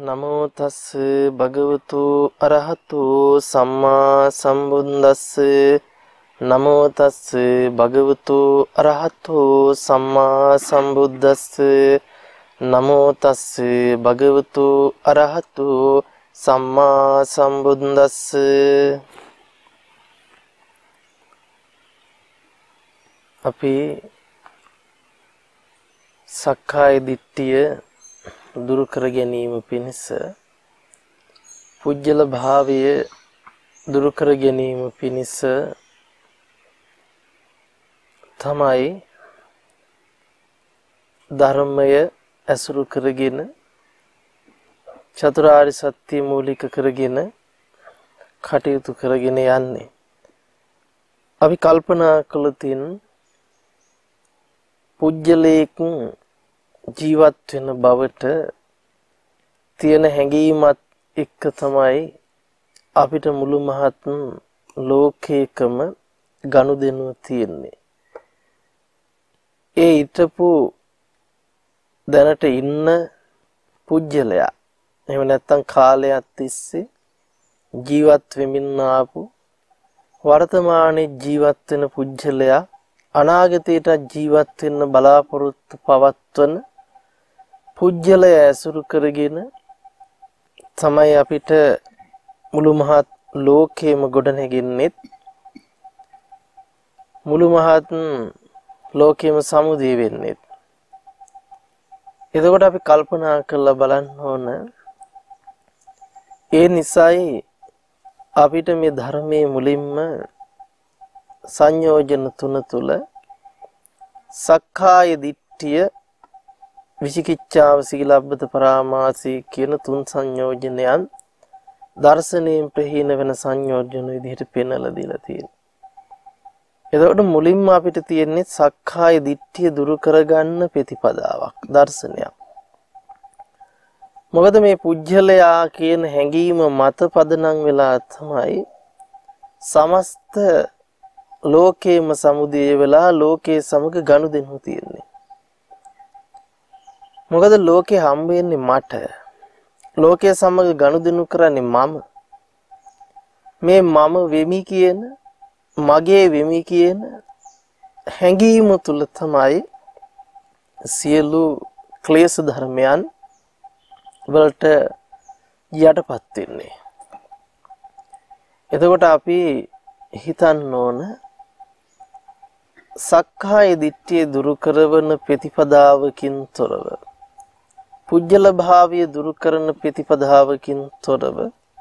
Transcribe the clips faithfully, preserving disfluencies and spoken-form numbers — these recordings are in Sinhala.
නමෝ තස් භගවතු අරහතු සම්මා සම්බුද්දස්ස නමෝ තස් භගවතු අරහතු සම්මා සම්බුද්දස්ස නමෝ තස් භගවතු අරහතු සම්මා සම්බුද්දස්ස. අපි සක්කාය දිට්ඨිය දුරු කර ගැනීම පිණිස පුජ්‍යල භාවය දුරු කර ගැනීම පිණිස තමයි ධර්මය ඇසුරු කරගෙන චතුරාර්ය සත්‍ය මූලික කරගෙන කටයුතු කරගෙන යන්නේ. අපි කල්පනා කළොතින් පුජ්‍යලයක ජීවත් වෙන බවට තියෙන හැඟීමත් එක්ක තමයි අපිට මුළු මහත් ලෝකේකම ගනුදෙනුව තියෙන්නේ. ඒ ඊටපු දැනට ඉන්න පුජ්‍යලයා එහෙම නැත්නම් කාලයක් තිස්සේ ජීවත් වෙමින් ආපු වර්තමානයේ ජීවත් වෙන පුජ්‍යලයා අනාගතයට ජීවත් වෙන්න බලාපොරොත්තු පවත්වන පුජ්‍යලය ඇසුරු කරගෙන තමයි අපිට මුළු මහත් ලෝකෙම ගොඩනැගෙන්නේ. මුළු මහත් ලෝකෙම සමුදේ වෙන්නේ. එතකොට අපි කල්පනා කරලා බලන්න ඕන ඒ නිසායි අපිට මේ ධර්මයේ මුලින්ම සංයෝජන තුන තුල සක්කාය දිට්ඨිය විචිකිච්ඡාව සීලබ්බත පරාමාසී කියන තුන් සංයෝජනයන් දර්ශනයෙන් ප්‍රහීන වෙන සංයෝජන විදිහට පෙන්වලා දීලා තියෙනවා. එතකොට මුලින්ම අපිට තියෙන්නේ සක්කාය දිට්ඨිය දුරු කරගන්න ප්‍රතිපදාවක් දර්ශනයක්. මොකද මේ පුජ්‍යලයා කියන හැඟීම මත පදනම් වෙලා තමයි සමස්ත ලෝකේම සමුදේ වෙලා ලෝකයේ සමග ගනුදෙනු තියෙන්නේ. මොකද ලෝකේ හම්බ වෙන්නේ මට. ලෝකයේ සමග ගනුදෙනු කරන්නේ මම. මේ මම වෙමි කියන මගේ වෙමි කියන හැඟීම තුල තමයි සියලු ක්ලේශ ධර්මයන් වලට යටපත් වෙන්නේ. එතකොට අපි හිතන්න ඕන සක්කාය දිට්ඨිය දුරු කරවන ප්‍රතිපදාවකින් තොරව පුජ්‍යල භාවය දුරු කරන ප්‍රතිපදාවකින් තොරව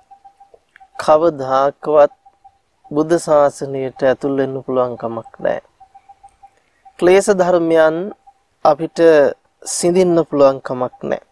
කවදාකවත් බුද්ධ ශාසනයට ඇතුල් වෙන්න පුළුවන් කමක් නැහැ. ක්ලේශ ධර්මයන් අපිට සිඳින්න පුළුවන් කමක් නැහැ.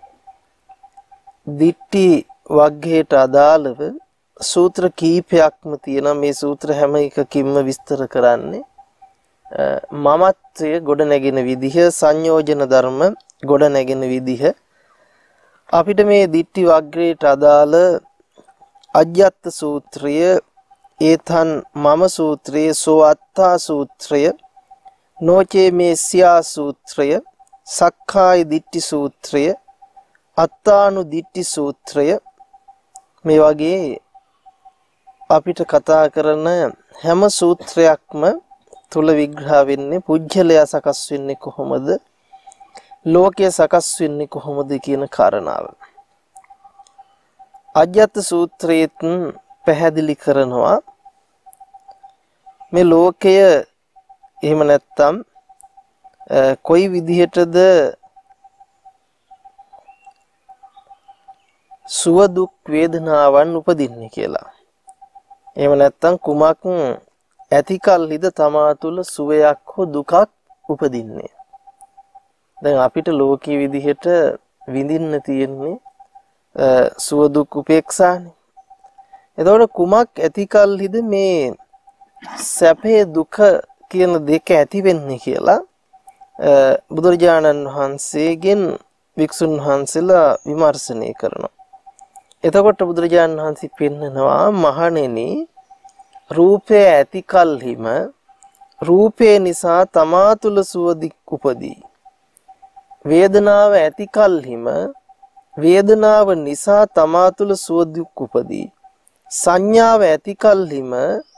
දිට්ඨි වග්ගයට අදාළව සූත්‍ර කීපයක්ම තියෙනවා. මේ සූත්‍ර හැම එකකින්ම විස්තර කරන්නේ මමත්වය ගොඩ නැගෙන විදිහ, සංයෝජන ධර්ම ගොඩ නැගෙන විදිහ. අපිට මේ දිට්ඨි වග්ගයට අදාළ අජ්ජත් සූත්‍රය, ඒතන් මම සූත්‍රය, සෝ අත්තා සූත්‍රය, නොචේ මේ සියා සූත්‍රය, සක්කාය දිට්ඨි සූත්‍රය, අත්තානු දිට්ඨි සූත්‍රය මේ වගේ අපිට කතා කරන හැම සූත්‍රයක්ම තුල විග්‍රහ වෙන්නේ පුජ්‍යලයා සකස් වෙන්නේ කොහොමද, ලෝකය සකස් වෙන්නේ කොහොමද කියන කාරණාව. අජ්ජත් සූත්‍රයේත් පැහැදිලි කරනවා මේ ලෝකය එහෙම නැත්තම් කොයි විදිහටද සුව දුක් වේදනාවන් උපදින්නේ කියලා. එහෙම නැත්තම් කුමක් ඇතිකල්හිද තමා තුළ සුවයක් හෝ දුකක් උපදින්නේ. දැන් අපිට ලෝකීය විදිහට විඳින්න තියෙන්නේ සුව දුක් උපේක්ෂානේ. එතකොට කුමක් ඇතිකල්හිද මේ සැපේ දුක කියන දෙක ඇති වෙන්නේ කියලා බුදුරජාණන් වහන්සේගෙන් වික්ෂුන් වහන්සේලා විමර්ශනය කරනවා. එතකොට බුදුරජාණන් වහන්සේ පෙන්නනවා මහණෙනි රූපය ඇති කල්හිම රූපේ නිසා තමා තුළ සුවදික් උපදී. වේදනාව ඇති කල්හිම වේදනාව නිසා තමා තුළ සුව දුක් උපදී. සංඥාව ඇති කල්හිම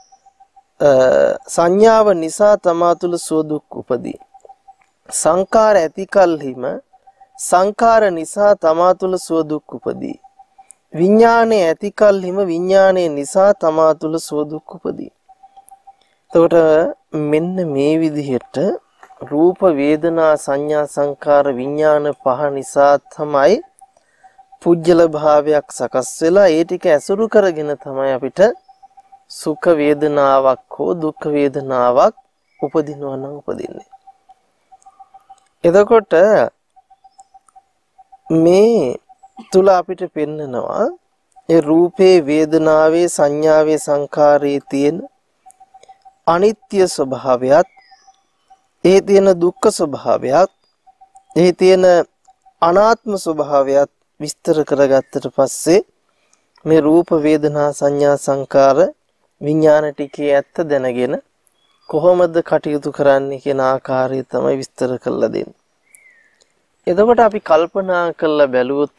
සංඥාව නිසා තමා තුළ සුව දුක් උපදී. සංකාර ඇති කල්හිම සංකාර නිසා තමා තුළ සුව දුක් උපදී. විඥානය ඇති කල්හිම විඥානය නිසා තමා තුළ සුව දුක් උපදී. එතකොට මෙන්න මේ විදිහට රූප වේදනා සංඥා සංකාර විඥාන පහ නිසා තමයි පුජ්‍යල භාවයක් සකස් වෙලා ඒ ටික ඇසුරු කරගෙන තමයි අපිට සුඛ වේදනාවක් හෝ දුක් වේදනාවක් උපදිනවා නම් උපදින්නේ. එතකොට මේ තුල අපිට පෙන්නනවා ඒ රූපේ වේදනාවේ සංඥාවේ සංකාරයේ තියෙන අනිත්‍ය ස්වභාවයත් ඒ තියෙන දුක්ඛ ස්වභාවයත් ඒ තියෙන අනාත්ම ස්වභාවයත් විස්තර කරගත්තට පස්සේ මේ රූප වේදනා සංඥා සංකාර විඥාන ටිකේ ඇත්ත දැනගෙන කොහොමද කටයුතු කරන්නේ කියන ආකාරය තමයි විස්තර කරලා දෙන්නේ. එතකොට අපි කල්පනා කරලා බැලුවොත්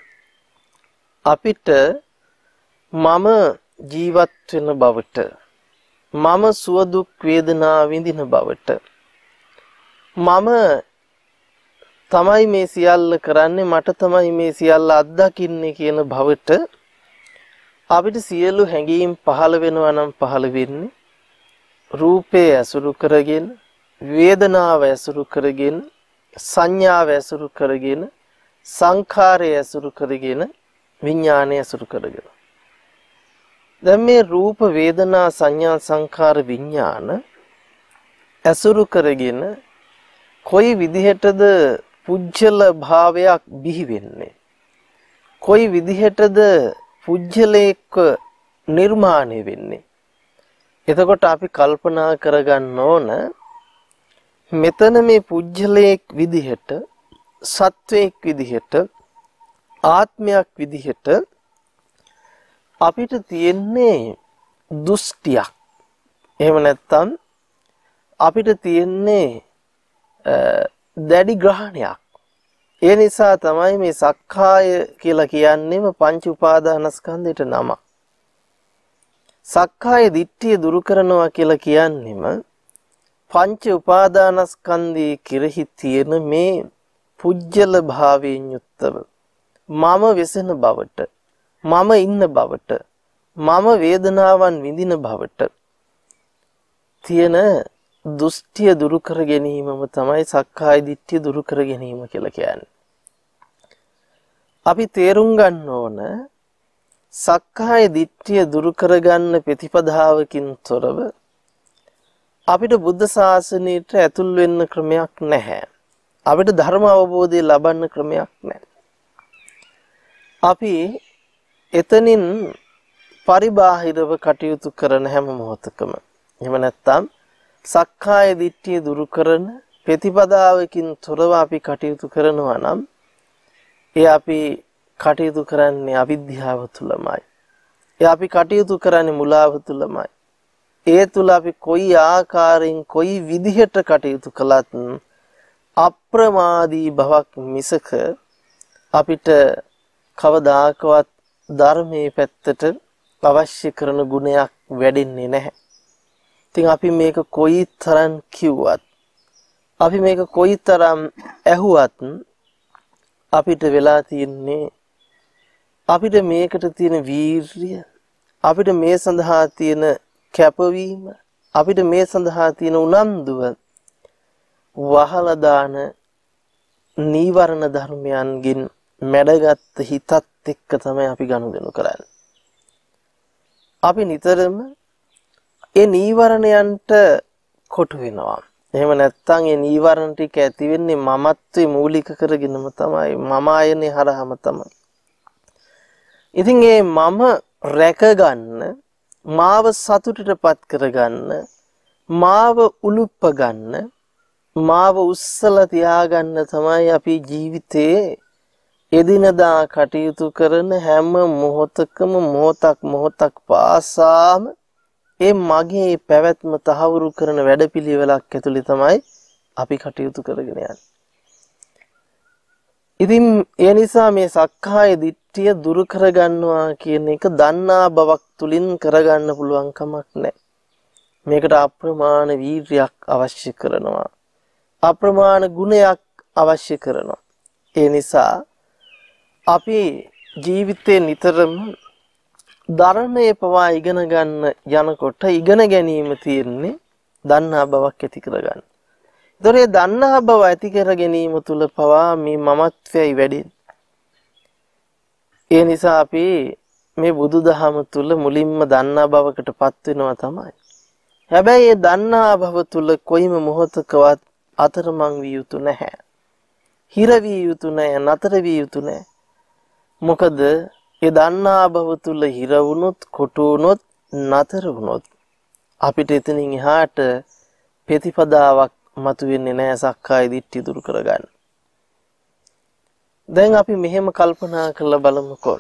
අපිට මම ජීවත් වෙන බවට මම සුව දුක් වේදනා විඳින බවට මම තමයි මේ සියල්ල කරන්නේ මට තමයි මේ සියල්ල අත්දකින්නේ කියන බවට අපිට සියලු හැඟීම් පහළ වෙනවා නම් පහළ වෙන්නේ රූපේ ඇසුරු කරගෙන වේදනාව ඇසුරු කරගෙන සංඥාව ඇසුරු කරගෙන සංඛාරය ඇසුරු කරගෙන විඥානය ඇසුරු කරගෙන දැන් මේ රූප වේදනා සංඥා සංඛාර විඥාන ඇසුරු කරගෙන කොයි විදිහටද පුජ්‍යල භාවයක් බිහි වෙන්නේ කොයි විදිහටද පුජ්‍යලයක නිර්මාණය වෙන්නේ එතකොට අපි කල්පනා කරගන්න ඕන මෙතන මේ පුජ්‍යලයක් විදිහට සත්වයක් විදිහට ආත්මයක් විදිහට අපිට තියෙන්නේ දෘෂ්ටියක් එහෙම නැත්නම් අපිට තියෙන්නේ දැඩි ග්‍රහණයක් ඒ නිසා තමයි මේ සක්කාය කියලා කියන්නේම පංච උපාදානස්කන්ධයට නම සක්කාය දිට්ඨිය දුරු කරනවා කියලා කියන්නේම පංච උපාදානස්කන්ධයේ කෙරෙහි තියෙන මේ පුජ්‍යල භාවයෙන් යුක්තව මම වෙසෙන බවට මම ඉන්න බවට මම වේදනාවන් විඳින බවට තියෙන දෘෂ්ටිය දුරු කර ගැනීමම තමයි සක්කාය දිට්ඨිය දුරු කර ගැනීම කියලා කියන්නේ. අපි තේරුම් ගන්න ඕන සක්කාය දිට්ඨිය දුරු කරගන්න ප්‍රතිපදාවකින් තොරව අපිට බුද්ධ ශාසනයට ඇතුල් වෙන්න ක්‍රමයක් නැහැ. අපිට ධර්ම අවබෝධය ලබන්න ක්‍රමයක් නැහැ. අපි එතනින් පරිබාහිරව කටයුතු කරන හැම මොහොතකම එහෙම නැත්නම් සක්කාය දිට්ඨිය දුරු කරන ප්‍රතිපදාවකින් තොරව අපි කටයුතු කරනවා නම් ඒ අපි කටයුතු කරන්නේ අවිද්‍යාව තුලමයි. ඒ අපි කටයුතු කරන්නේ මුලාව තුලමයි. ඒ තුල අපි කොයි ආකාරයෙන් කොයි විදිහට කටයුතු කළත් අප්‍රමාදී බවක් මිසක අපිට කවදාකවත් ධර්මයේ පැත්තට අවශ්‍ය කරන ගුණයක් වැඩෙන්නේ නැහැ. ඉතින් අපි මේක කොයි තරම් කිව්වත් අපි මේක කොයි තරම් ඇහුවත් අපිට වෙලා තියෙන්නේ අපිට මේකට තියෙන වීර්යය අපිට මේ සඳහා තියෙන කැපවීම අපිට මේ සඳහා තියෙන උනන්දුව වහලා දාන නීවරණ ධර්මයන්ගෙන් මැඩගත් හිතත් එක්ක තමයි අපි ගනුදෙනු කරන්නේ. අපි නිතරම ඒ නීවරණයන්ට කොටු වෙනවා. එහෙම නැත්නම් ඒ නීවරණ ටික ඇති වෙන්නේ මමත්වේ මූලික කරගෙනම තමයි මම ආයනේ හරහම තමයි. ඉතින් ඒ මම රැකගන්න මාව සතුටටපත් කරගන්න මාව උලුප්ප ගන්න මාව උස්සලා තියාගන්න තමයි අපි ජීවිතේ එදිනදා කටයුතු කරන හැම මොහොතකම මොහොතක් මොහොතක් පාසාම ඒ මගේ පැවැත්ම තහවුරු කරන වැඩපිළිවෙලක් ඇතුළේ තමයි අපි කටයුතු කරගෙන යන්නේ. ඉතින් ඒ නිසා මේ සක්කාය දිට්ඨිය දුරු කරගන්නවා කියන එක දන්නා බවක් තුලින් කරගන්න පුළුවන් කමක් නැහැ. මේකට අප්‍රමාණ වීර්යයක් අවශ්‍ය කරනවා. අප්‍රමාණ ගුණයක් අවශ්‍ය කරනවා. ඒ නිසා අපි ජීවිතේ නිතරම ධර්මයේ පවා ඉගෙන ගන්න යනකොට ඉගෙන ගැනීම තියෙන්නේ දන්නා බවක් ඇති කරගන්න. ඒතොර ඒ දන්නා බව ඇති කර ගැනීම තුල පවා මේ මමත්වයයි වැඩෙන්නේ. ඒ නිසා අපි මේ බුදුදහම තුල මුලින්ම දන්නා බවකටපත් වෙනවා තමයි. හැබැයි ඒ දන්නා බව තුල කොයිම මොහොතකවත් අතරමං විය යුතු නැහැ. හිර විය යුතු නැහැ, නතර විය යුතු නැහැ. මොකද ඒ දන්නා බව තුල හිර වුණොත්, කොටු වුණොත්, නතර වුණොත් අපිට එතනින් එහාට ප්‍රතිපදාවක් මතුවෙන්නේ නැහැ සක්කාය දිට්ඨිය දුරු කරගන්න. දැන් අපි මෙහෙම කල්පනා කරලා බලමුකෝ.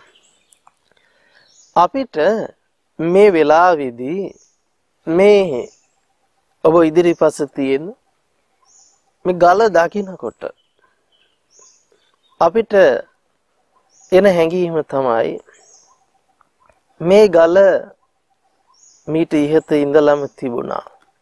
අපිට මේ වෙලාවේදී මේ ඔබ ඉදිරිපස තියෙන මේ ගල දකින්නකොට අපිට එන හැඟීම තමයි මේ ගල මීට ඉහත ඉඳලම තිබුණා.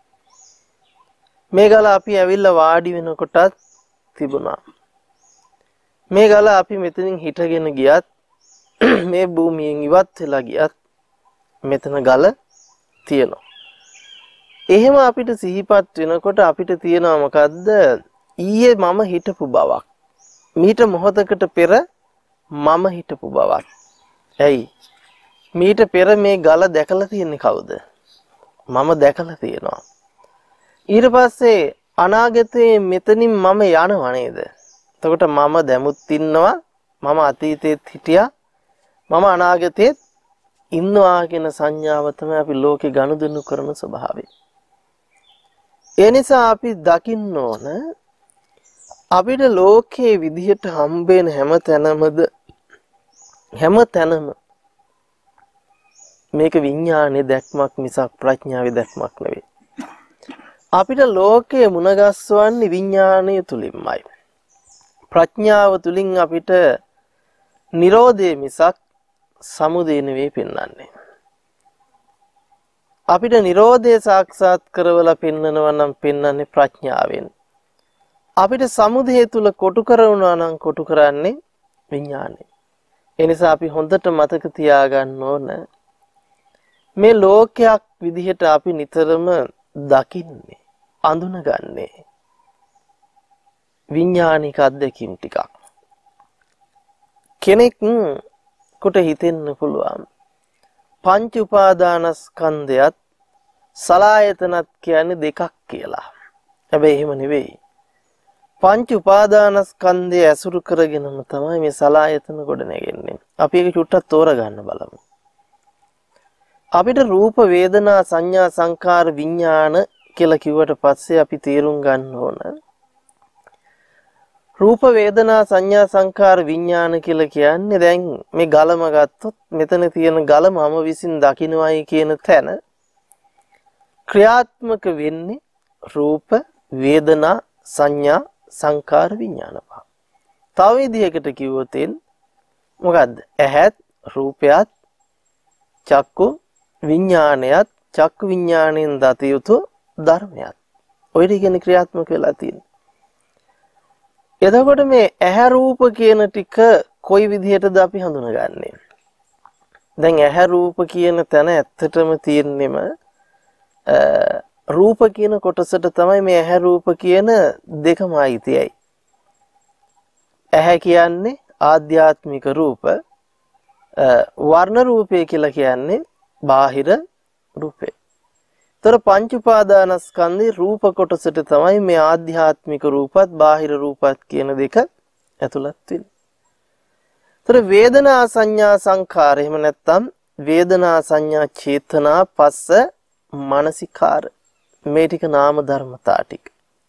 මේ ගල අපි ඇවිල්ලා වාඩි වෙනකොටත් තිබුණා. මේ ගල අපි මෙතනින් හිටගෙන ගියත් මේ භූමියෙන් ඉවත් වෙලා ගියත් මෙතන ගල තියෙනවා. එහෙම අපිට සිහිපත් වෙනකොට අපිට තියෙනවා මොකද්ද? ඊයේ මම හිටපු බවක්. මීට මොහොතකට පෙර මම හිටපු බවක්. ඇයි? මීට පෙර මේ ගල දැකලා තියෙන්නේ කවුද? මම දැකලා තියෙනවා. ඊට පස්සේ අනාගතයේ මෙතනින් මම යනවා නේද? එතකොට මම දැමුත් ඉන්නවා, මම අතීතයේත් හිටියා, මම අනාගතයේත් ඉන්නවා කියන සංඥාව තමයි අපි ලෝකේ ගනුදෙනු කරන ස්වභාවය. ඒ නිසා අපි දකින්න ඕන අපිට ලෝකයේ විදිහට හම්බෙන හැම තැනමද හැම තැනම මේක විඥානයේ දැක්මක් මිසක් ප්‍රඥාවේ දැක්මක් නෙවෙයි. අපිට ලෝකයේ මුණගස්වන්නේ විඥානය තුලින්මයි. ප්‍රඥාව තුලින් අපිට නිරෝධය මිසක් සමුදය නෙවෙයි පෙන්වන්නේ. අපිට නිරෝධය සාක්ෂාත් කරවලා පෙන්වනවා නම් පෙන්වන්නේ ප්‍රඥාවෙන්. අපිට සමුදය තුල කොටු කරනවා නම් කොටු කරන්නේ විඥානය. ඒ නිසා අපි හොඳට මතක තියාගන්න ඕන මේ ලෝකයක් විදිහට අපි නිතරම දකින්නේ, අඳුනගන්නේ විඥානික අත්දැකීම් ටිකක්. කෙනෙක් කොට හිතෙන්න පුළුවන් පංච උපාදානස්කන්ධයත් සලආයතනත් කියන්නේ දෙකක් කියලා. හැබැයි එහෙම නෙවෙයි. පංච උපාදානස්කන්ධය ඇසුරු කරගෙනම තමයි මේ සලආයතන ගොඩ නැගෙන්නේ. අපි ඒක චුට්ටක් තෝරගන්න බලමු. අපිට රූප, වේදනා, සංඥා, සංකාර, විඥාන කියලා කිව්වට පස්සේ අපි තේරුම් ගන්න ඕන රූප, වේදනා, සංඥා, සංකාර, විඥාන කියලා කියන්නේ දැන් මේ ගලම ගත්තොත් මෙතන තියෙන ගල මම විසින් දකින්නවයි කියන තැන ක්‍රියාත්මක වෙන්නේ රූප, වේදනා, සංඥා, සංකාර, විඥාන පහ. තව විදිහකට කිව්වොත් මොකද්ද? ඇහත්, රූපයත්, චක්කු විඥානයත්, චක්කු විඥාණයෙන් දත යුතු ධර්මයක්. ඔය ටිකනේ ක්‍රියාත්මක වෙලා තියෙන්නේ. එතකොට මේ ඇහැ රූප කියන ටික කොයි විදිහටද අපි හඳුනගන්නේ? දැන් ඇහැ රූප කියන තැන ඇත්තටම තියෙන්නෙම රූප කියන කොටසට තමයි මේ ඇහැ රූප කියන දෙකම අයිතියි. ඇහැ කියන්නේ ආධ්‍යාත්මික රූප, වර්ණ රූපය කියලා කියන්නේ බාහිර රූපේ. තර පංච උපාදානස්කන්ධේ රූප කොටසට තමයි මේ ආධ්‍යාත්මික රූපත් බාහිර රූපත් කියන දෙක ඇතුළත් වෙන්නේ. තර වේදනා සංඥා සංඛාර එහෙම නැත්නම් වේදනා සංඥා චේතනා පස්ස මානසිකාර මේ ටික නාම ධර්මතා ටික.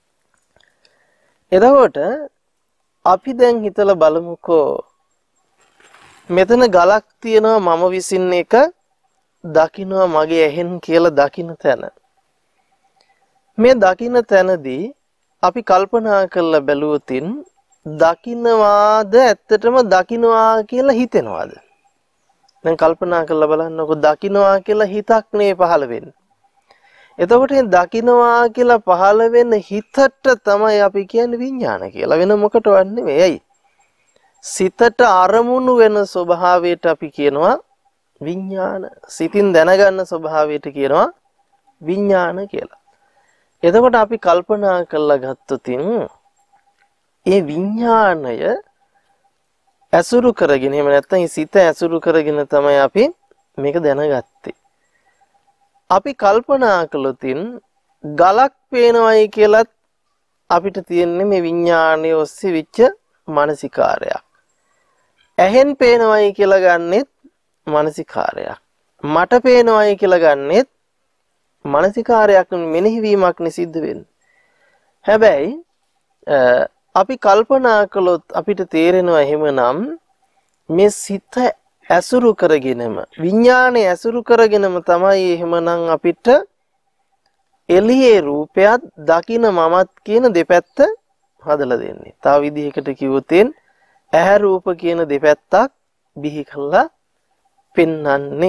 එතකොට අපි දැන් හිතලා බලමුකෝ මෙතන ගලක් තියෙනවා මම විසින් එක දකින්නවා මගේ ඇහෙන් කියලා දකින්න තැන. මේ දකින්න තැනදී අපි කල්පනා කරලා බැලුවොතින් දකින්නවාද ඇත්තටම දකින්නවා කියලා හිතෙනවාද? දැන් කල්පනා කරලා බලන්නකො දකින්නවා කියලා හිතක් නේ පහළ වෙන්නේ. එතකොට මේ දකින්නවා කියලා පහළ වෙන හිතට තමයි අපි කියන්නේ විඥාන කියලා. වෙන මොකටවත් නෙවෙයි. ඇයි? සිතට අරමුණු වෙන ස්වභාවයට අපි කියනවා විඥාන. සිතින් දැනගන්න ස්වභාවයට කියනවා විඥාන කියලා. එතකොට අපි කල්පනා කරලා ගත්තොතින් ඒ විඥාණය ඇසුරු කරගෙන එහෙම නැත්නම් සිත ඇසුරු කරගෙන තමයි අපි මේක දැනගත්තේ. අපි කල්පනා කළොතින් ගලක් පේනවයි කියලත් අපිට තියෙන්නේ මේ විඥාණය ඔස්සේ විච්ච මානසිකාරයක්. ඇහෙන් පේනවයි කියලා ගන්නෙත් මානසිකාරයක්. මට පේනවයි කියලා ගන්නෙත් මානසිකාරයක් මෙනෙහි වීමක් නිසිද්ධ වෙන්නේ. හැබැයි අපි කල්පනා කළොත් අපිට තේරෙනවා එහෙමනම් මේ සිත ඇසුරු කරගෙනම විඥානය ඇසුරු කරගෙනම තමයි එහෙමනම් අපිට එළියේ රූපයත් දකින මමත් කියන දෙපැත්ත හදලා දෙන්නේ. තව විදිහකට කිව්වොත් ඇහැ රූප කියන දෙපැත්තක් බිහි කළා පෙන්වන්නේ.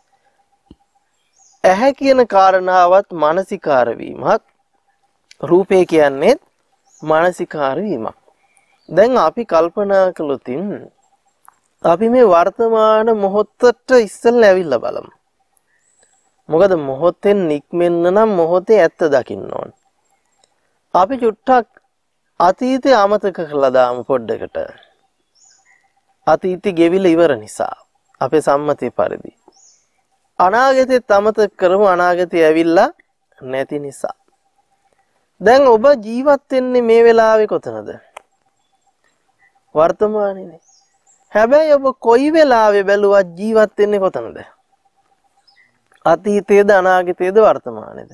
ඇහැ කියන කාරණාවත් මානසිකාර වීමක්, රූපේ කියන්නේ මානසිකාර වීමක්. දැන් අපි කල්පනා කළොතින් අපි මේ වර්තමාන මොහොතට ඉස්සෙල්ලා ඇවිල්ලා බලමු. මොකද මොහොතෙන් නික්මෙන්න නම් මොහොතේ ඇත්ත දකින්න ඕන. අපි චුට්ටක් අතීතය අමතක කරලා දාමු පොඩ්ඩකට. අතීතي ගෙවිලා ඉවර නිසා අපේ සම්මතයේ පරිදි. අනාගතෙත් අමතක කරමු අනාගතය ඇවිල්ලා නැති නිසා. දැන් ඔබ ජීවත් වෙන්නේ මේ වෙලාවේ කොතනද? වර්තමානයේනේ. හැබැයි ඔබ කොයි වෙලාවෙ බැලුවත් ජීවත් වෙන්නේ කොතනද? අතීතයේද අනාගතයේද වර්තමානයේද?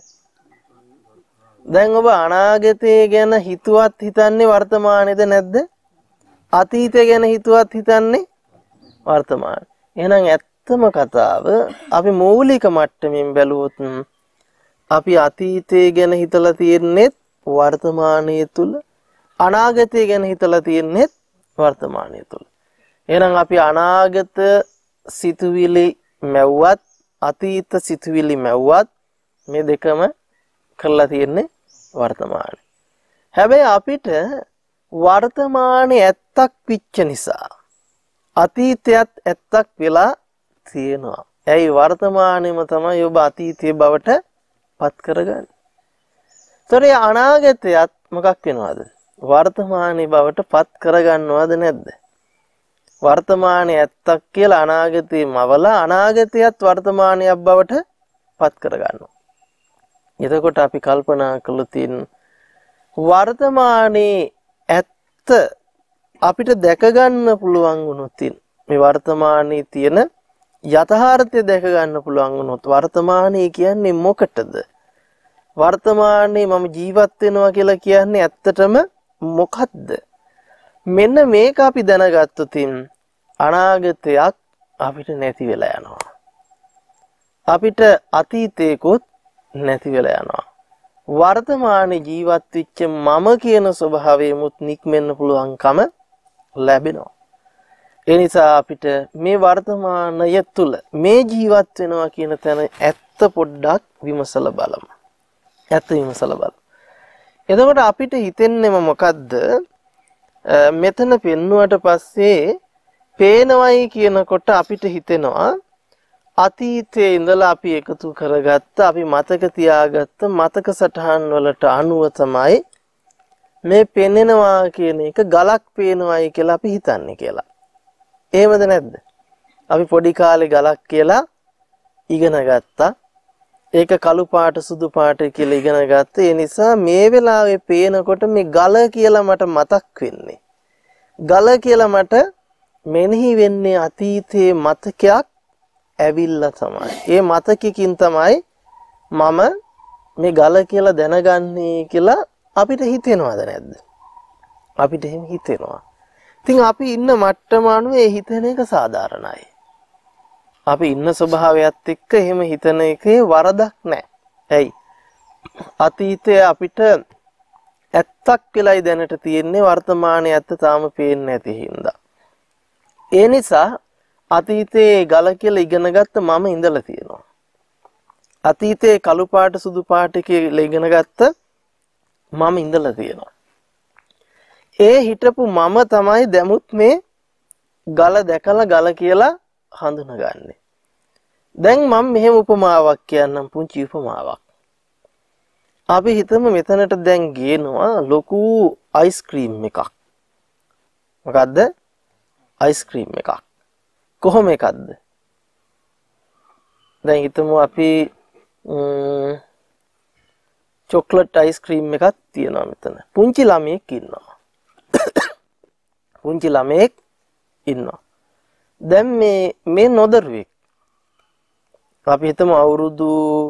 දැන් ඔබ අනාගතය ගැන හිතුවත් හිතන්නේ වර්තමානයේද නැද්ද? අතීතය ගැන හිතුවත් හිතන්නේ වර්තමානයේ. එහෙනම් ඇත්තම කතාව අපි මූලික මට්ටමින් බැලුවොත් අපි අතීතය ගැන හිතලා තියෙන්නේ වර්තමානයේ තුල, අනාගතය ගැන හිතලා තියෙන්නේ වර්තමානයේ තුල. එහෙනම් අපි අනාගත සිතුවිලි මැව්වත් අතීත සිතුවිලි මැව්වත් මේ දෙකම කරලා තියෙන්නේ වර්තමානයේ. හැබැයි අපිට වර්තමානයේ ඇත්තක් පිච්ච නිසා අතීතයත් ඇත්තක් වෙලා තියෙනවා. ඇයි වර්තමානයේම තමයි ඔබ අතීතයේ බවට පත් කරගන්නේ. ඒතර අනාගතයත් මොකක් වෙනවද? වර්තමානයේ බවට පත් කරගන්නවද නැද්ද? වර්තමානයේ ඇත්තක් කියලා අනාගතේ මවලා අනාගතයත් වර්තමානයක් බවට පත් කරගන්නවා. එතකොට අපි කල්පනා කළොත් වර්තමානයේ ඇත්ත අපිට දැක ගන්න පුළුවන් වුණොත් මේ වර්තමානයේ තියෙන යථාර්ථය දැක ගන්න පුළුවන් වුණොත් වර්තමානයේ කියන්නේ මොකටද? වර්තමානයේ මම ජීවත් වෙනවා කියලා කියන්නේ ඇත්තටම මොකද්ද? මෙන්න මේක අපි දැනගත්තොත් අනාගතයක් අපිට නැති වෙලා යනවා. අපිට අතීතේකොත් නැති වෙලා යනවා. වර්තමානයේ ජීවත් වෙච්ච මම කියන ස්වභාවයෙමුත් නික්මෙන්න පුළුවන්කම ලැබෙනවා. ඒ නිසා අපිට මේ වර්තමානය තුල මේ ජීවත් වෙනවා කියන තැන ඇත්ත පොඩ්ඩක් විමසලා බලමු. ඇත්ත විමසලා බලමු. එතකොට අපිට හිතෙන්නේම මොකද්ද? මෙතන පෙන්නුවට පස්සේ පේනවයි කියනකොට අපිට හිතෙනවා අතීතයේ ඉඳලා අපි එකතු කරගත්ත අපි මතක තියාගත්ත මතක සටහන් වලට අනුව තමයි මේ පෙන්නනවා කියන එක ගලක් පේනවයි කියලා අපි හිතන්නේ කියලා. එහෙමද නැද්ද? අපි පොඩි කාලේ ගලක් කියලා ඉගෙන ගත්තා. ඒක කළු පාට සුදු පාට කියලා ඉගෙන ගත්තා. ඒ නිසා මේ වෙලාවේ පේනකොට මේ ගල කියලා මට මතක් වෙන්නේ. ගල කියලා මට මෙනෙහි වෙන්නේ අතීතයේ මතකයක් ඇවිල්ලා තමයි. ඒ මතකකින් තමයි මම මේ ගල කියලා දැනගන්නේ කියලා අපිට හිතෙනවද නැද්ද? අපිට එහෙම හිතෙනවා. ඉතින් අපි ඉන්න මට්ටම අනුව ඒ හිතන එක සාධාරණයි. අපි ඉන්න ස්වභාවයත් එක්ක එහෙම හිතන එකේ වරදක් නැහැ. ඇයි? අතීතයේ අපිට ඇත්තක් වෙලයි දැනට තියෙන්නේ වර්තමානයේ ඇත්ත තාම පේන්නේ නැති හින්දා. ඒ නිසා අතීතයේ ගල කියලා ඉගෙන ගත්ත මම ඉඳලා තියෙනවා. අතීතයේ කළු පාට සුදු පාට කියලා ඉගෙන ගත්ත මම ඉඳලා තියෙනවා. ඒ හිටපු මම තමයි දැමුත් මේ ගල දැකලා ගල කියලා හඳුනගන්නේ. දැන් මම මෙහෙම උපමාවක් කියන්නම් පුංචි උපමාවක්. අපි හිතමු මෙතනට දැන් ගේනවා ලොකු අයිස්ක්‍රීම් එකක්. මොකද්ද? අයිස්ක්‍රීම් එකක්. කොහොම එකක්ද? දැන් හිතමු අපි චොක්ලට් අයිස්ක්‍රීම් එකක් තියෙනවා මෙතන. පුංචි ළමයෙක් ඉන්නවා. පුංචි ළමයෙක් ඉන්නවා. දැන් මේ මේ නොදරුවෙක් අපි හිතමු අවුරුදු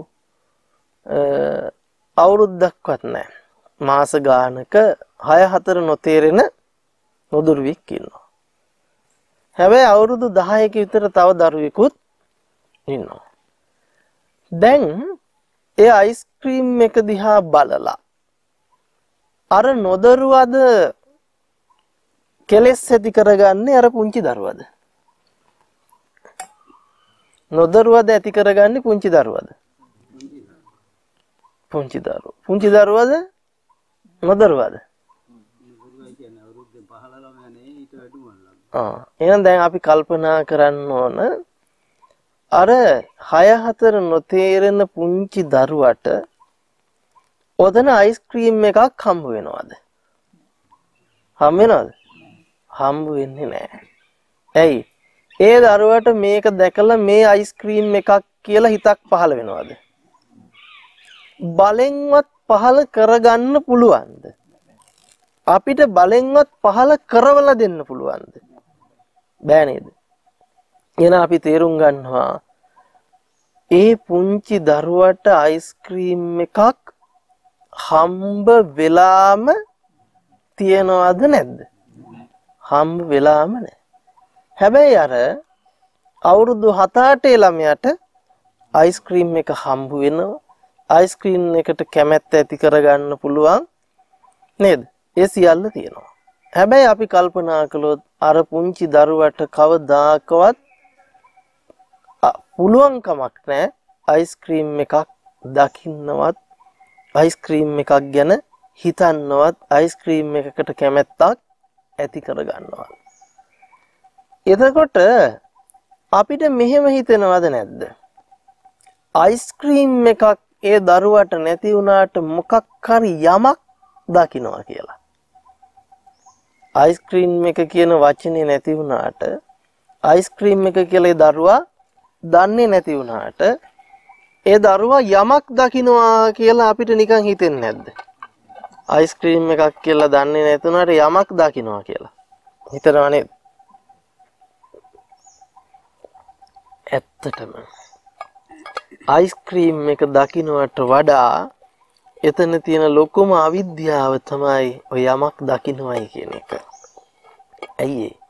අවුරුද්දක්වත් නැහැ. මාස ගානක හය හතර නොතේරෙන නොදරුවෙක් ඉන්නවා. හැබැයි අවුරුදු දහයක විතර තව දරුවෙකුත් ඉන්නවා. දැන් ඒ අයිස්ක්‍රීම් එක දිහා බලලා අර නොදරුවද කෙලෙස් ඇති කරගන්නේ අර පුංචි දරුවද? නොදරුවද ඇති කරගන්නේ පුංචි දරුවද? පුංචි දරුවා. පුංචි දරුවද? නොදරුවද? ආ එහෙනම් දැන් අපි කල්පනා කරන්න ඕන අර හය හතර නොතේරෙන පුංචි දරුවට ඔතන අයිස්ක්‍රීම් එකක් හම්බ වෙනවද? හම්බ වෙනවද? හම්බ වෙන්නේ නැහැ. ඇයි? ඒ දරුවට මේක දැකලා මේ අයිස්ක්‍රීම් එකක් කියලා හිතක් පහළ වෙනවද? බලෙන්වත් පහළ කරගන්න පුළුවන්ද? අපිට බලෙන්වත් පහළ කරවලා දෙන්න පුළුවන්ද? බෑ නේද? එහෙනම් අපි තේරුම් ගන්නවා ඒ පුංචි දරුවට අයිස්ක්‍රීම් එකක් හම්බ වෙලාම තියනවද නැද්ද? හම්බ වෙලාම නැහැ. හැබැයි අර අවුරුදු හත අටේ ළමයාට අයිස්ක්‍රීම් එක හම්බ වෙනවා. අයිස්ක්‍රීම් එකට කැමැත්ත ඇති කරගන්න පුළුවන් නේද? ඒ සියල්ල තියෙනවා. හැබැයි අපි කල්පනා කළොත් අර පුංචි දරුවට කවදාකවත් පුළුවන් කමක් නැහැ අයිස්ක්‍රීම් එකක් දකින්නවත් අයිස්ක්‍රීම් එකක් ගැන හිතන්නවත් අයිස්ක්‍රීම් එකකට කැමැත්තක් ඇති කරගන්නවා. එතකොට අපිට මෙහෙම හිතෙනවද නැද්ද? අයිස්ක්‍රීම් එකක් ඒ දරුවට නැති වුණාට මොකක් හරි යමක් දකින්නවා කියලා. අයිස්ක්‍රීම් එක කියන වචනේ නැති වුණාට අයිස්ක්‍රීම් එක කියලා ඒ දරුවා දන්නේ නැති වුණාට ඒ දරුවා යමක් දකින්නවා කියලා අපිට නිකන් හිතෙන්නේ නැද්ද? අයිස්ක්‍රීම් එකක් කියලා දන්නේ නැතුණාට යමක් දකින්නවා කියලා හිතනවා නේද? ඇත්තටම අයිස්ක්‍රීම් එක දකින්නට වඩා එතන තියෙන ලොකුම අවිද්‍යාව තමයි ඔය යමක් දකින්නයි කියන එක. ඇයි ඒ?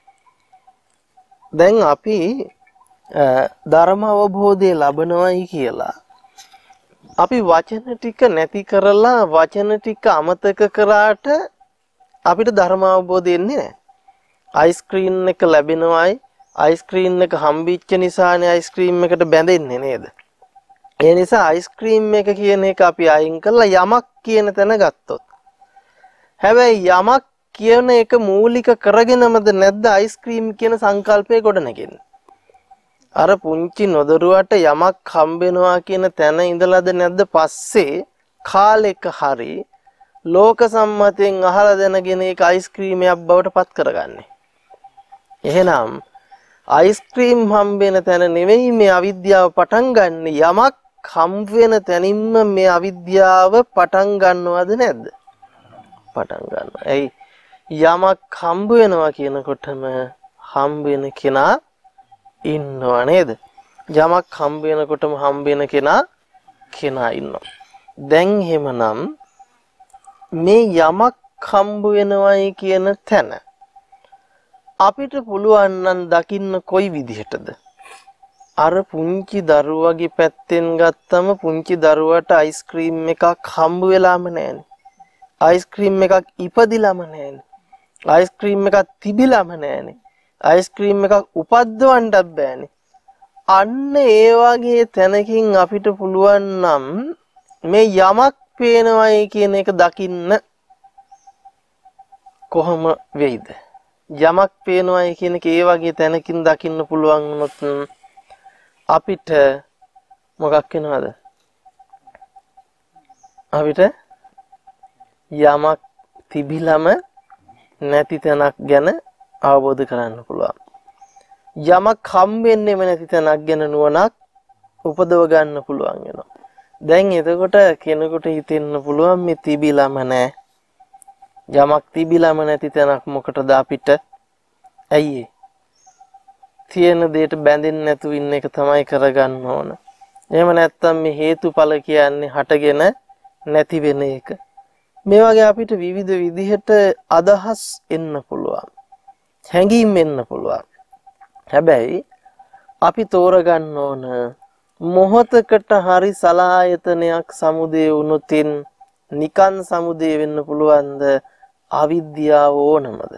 දැන් අපි ධර්ම අවබෝධය ලබනවායි කියලා අපි වචන ටික නැති කරලා වචන ටික අමතක කරාට අපිට ධර්ම අවබෝධය එන්නේ නැහැ. අයිස්ක්‍රීම් එක ලැබෙනවායි අයිස්ක්‍රීම් එක හම්බෙච්ච නිසානේ අයිස්ක්‍රීම් එකට බැඳෙන්නේ නේද? ඒ නිසා අයිස්ක්‍රීම් එක කියන එක අපි අයින් කරලා යමක් කියන තැන ගත්තොත්. හැබැයි යමක් කියන එක මූලික කරගෙනමද නැද්ද අයිස්ක්‍රීම් කියන සංකල්පය ගොඩනගෙන්නේ? අර පුංචි නොදරුවට යමක් හම්බෙනවා කියන තැන ඉඳලාද නැද්ද පස්සේ කාලෙක හරි ලෝක සම්මතයෙන් අහලා දැනගෙන ඒක අයිස්ක්‍රීමයක් බවට පත් කරගන්නේ. එහෙනම් අයිස්ක්‍රීම් හම්බෙන තැන නෙවෙයි මේ අවිද්‍යාව පටන් ගන්න. යමක් හම්බ වෙන තැනින්ම මේ අවිද්‍යාව පටන් ගන්නවද නැද්ද? පටන් ගන්නවා. එයි යමක් හම්බ වෙනවා කියනකොටම හම්බ වෙන කෙනා ඉන්නව නේද? යමක් හම්බ වෙනකොටම හම්බ වෙන කෙනා කෙනා ඉන්නවා. දැන් එහෙමනම් මේ යමක් හම්බ වෙනවයි කියන තැන අපිට පුළුවන් නම් දකින්න කොයි විදිහටද? අර පුංචි දරුවගේ පැත්තෙන් ගත්තම පුංචි දරුවට අයිස්ක්‍රීම් එකක් හම්බ වෙලාම නැහැනේ. අයිස්ක්‍රීම් එකක් ඉපදිලාම නැහැනේ. අයිස්ක්‍රීම් එකක් තිබිලාම නැහැනේ. අයිස්ක්‍රීම් එකක් උපද්දවන්නත් බෑනේ. අන්න ඒ වගේ තැනකින් අපිට පුළුවන් නම් මේ යමක් පේනවයි කියන එක දකින්න කොහොම වෙයිද? යමක් පේනවයි කියන එක ඒ වගේ තැනකින් දකින්න පුළුවන් වුණොත් අපිට මොකක් වෙනවද? අපිට යමක් තිබිලම නැති තැනක් ගැන අවබෝධ කරගන්න පුළුවන්. යමක් හම්බෙන්නේම නැති තැනක් ගැන නුවණක් උපදව ගන්න පුළුවන් වෙනවා. දැන් එතකොට කෙනෙකුට හිතෙන්න පුළුවන් මේ තිබිලම නැහැ. යමක් තිබිලම නැති තැනක් මොකටද අපිට? ඇයි තියෙන දෙයට බැඳෙන්නේ නැතුව ඉන්න එක තමයි කරගන්න ඕන. එහෙම නැත්නම් මේ හේතුඵල කියන්නේ හටගෙන නැති වෙන එක. මේ වගේ අපිට විවිධ විදිහට අදහස් එන්න පුළුවන්. හැඟීම් එන්න පුළුවන්. හැබැයි අපි තෝරගන්න ඕන මොහොතකට හරි සලායතනයක් සමුදේ වුණොතින් නිකන් සමුදේ වෙන්න පුළුවන්ද? අවිද්‍යාව ඕනමද?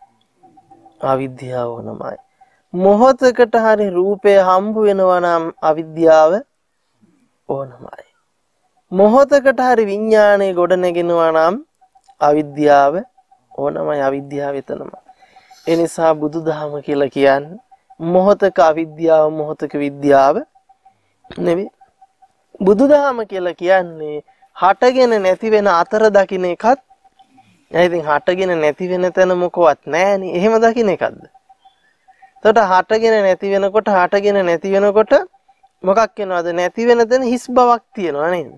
අවිද්‍යාව ඕනමයි. මොහොතකට හරි රූපය හම්බ වෙනවා නම් අවිද්‍යාව ඕනමයි. මොහොතකට හරි විඥානය ගොඩ නැගෙනවා නම් අවිද්‍යාව ඕනමයි. අවිද්‍යාව එතනමයි. ඒ නිසා බුදුදහම කියලා කියන්නේ මොහොතක අවිද්‍යාව මොහොතක විද්‍යාව නෙවෙයි. බුදුදහම කියලා කියන්නේ හටගෙන නැති වෙන අතර දකින්න එකත්. ඉතින් හටගෙන නැති වෙන තැන මොකවත් නැහැනේ. එහෙම දකින්න එකක්ද? එතකොට හටගෙන නැති වෙනකොට හටගෙන නැති වෙනකොට මොකක් වෙනවද? නැති වෙන තැන හිස් බවක් තියෙනවා නේද?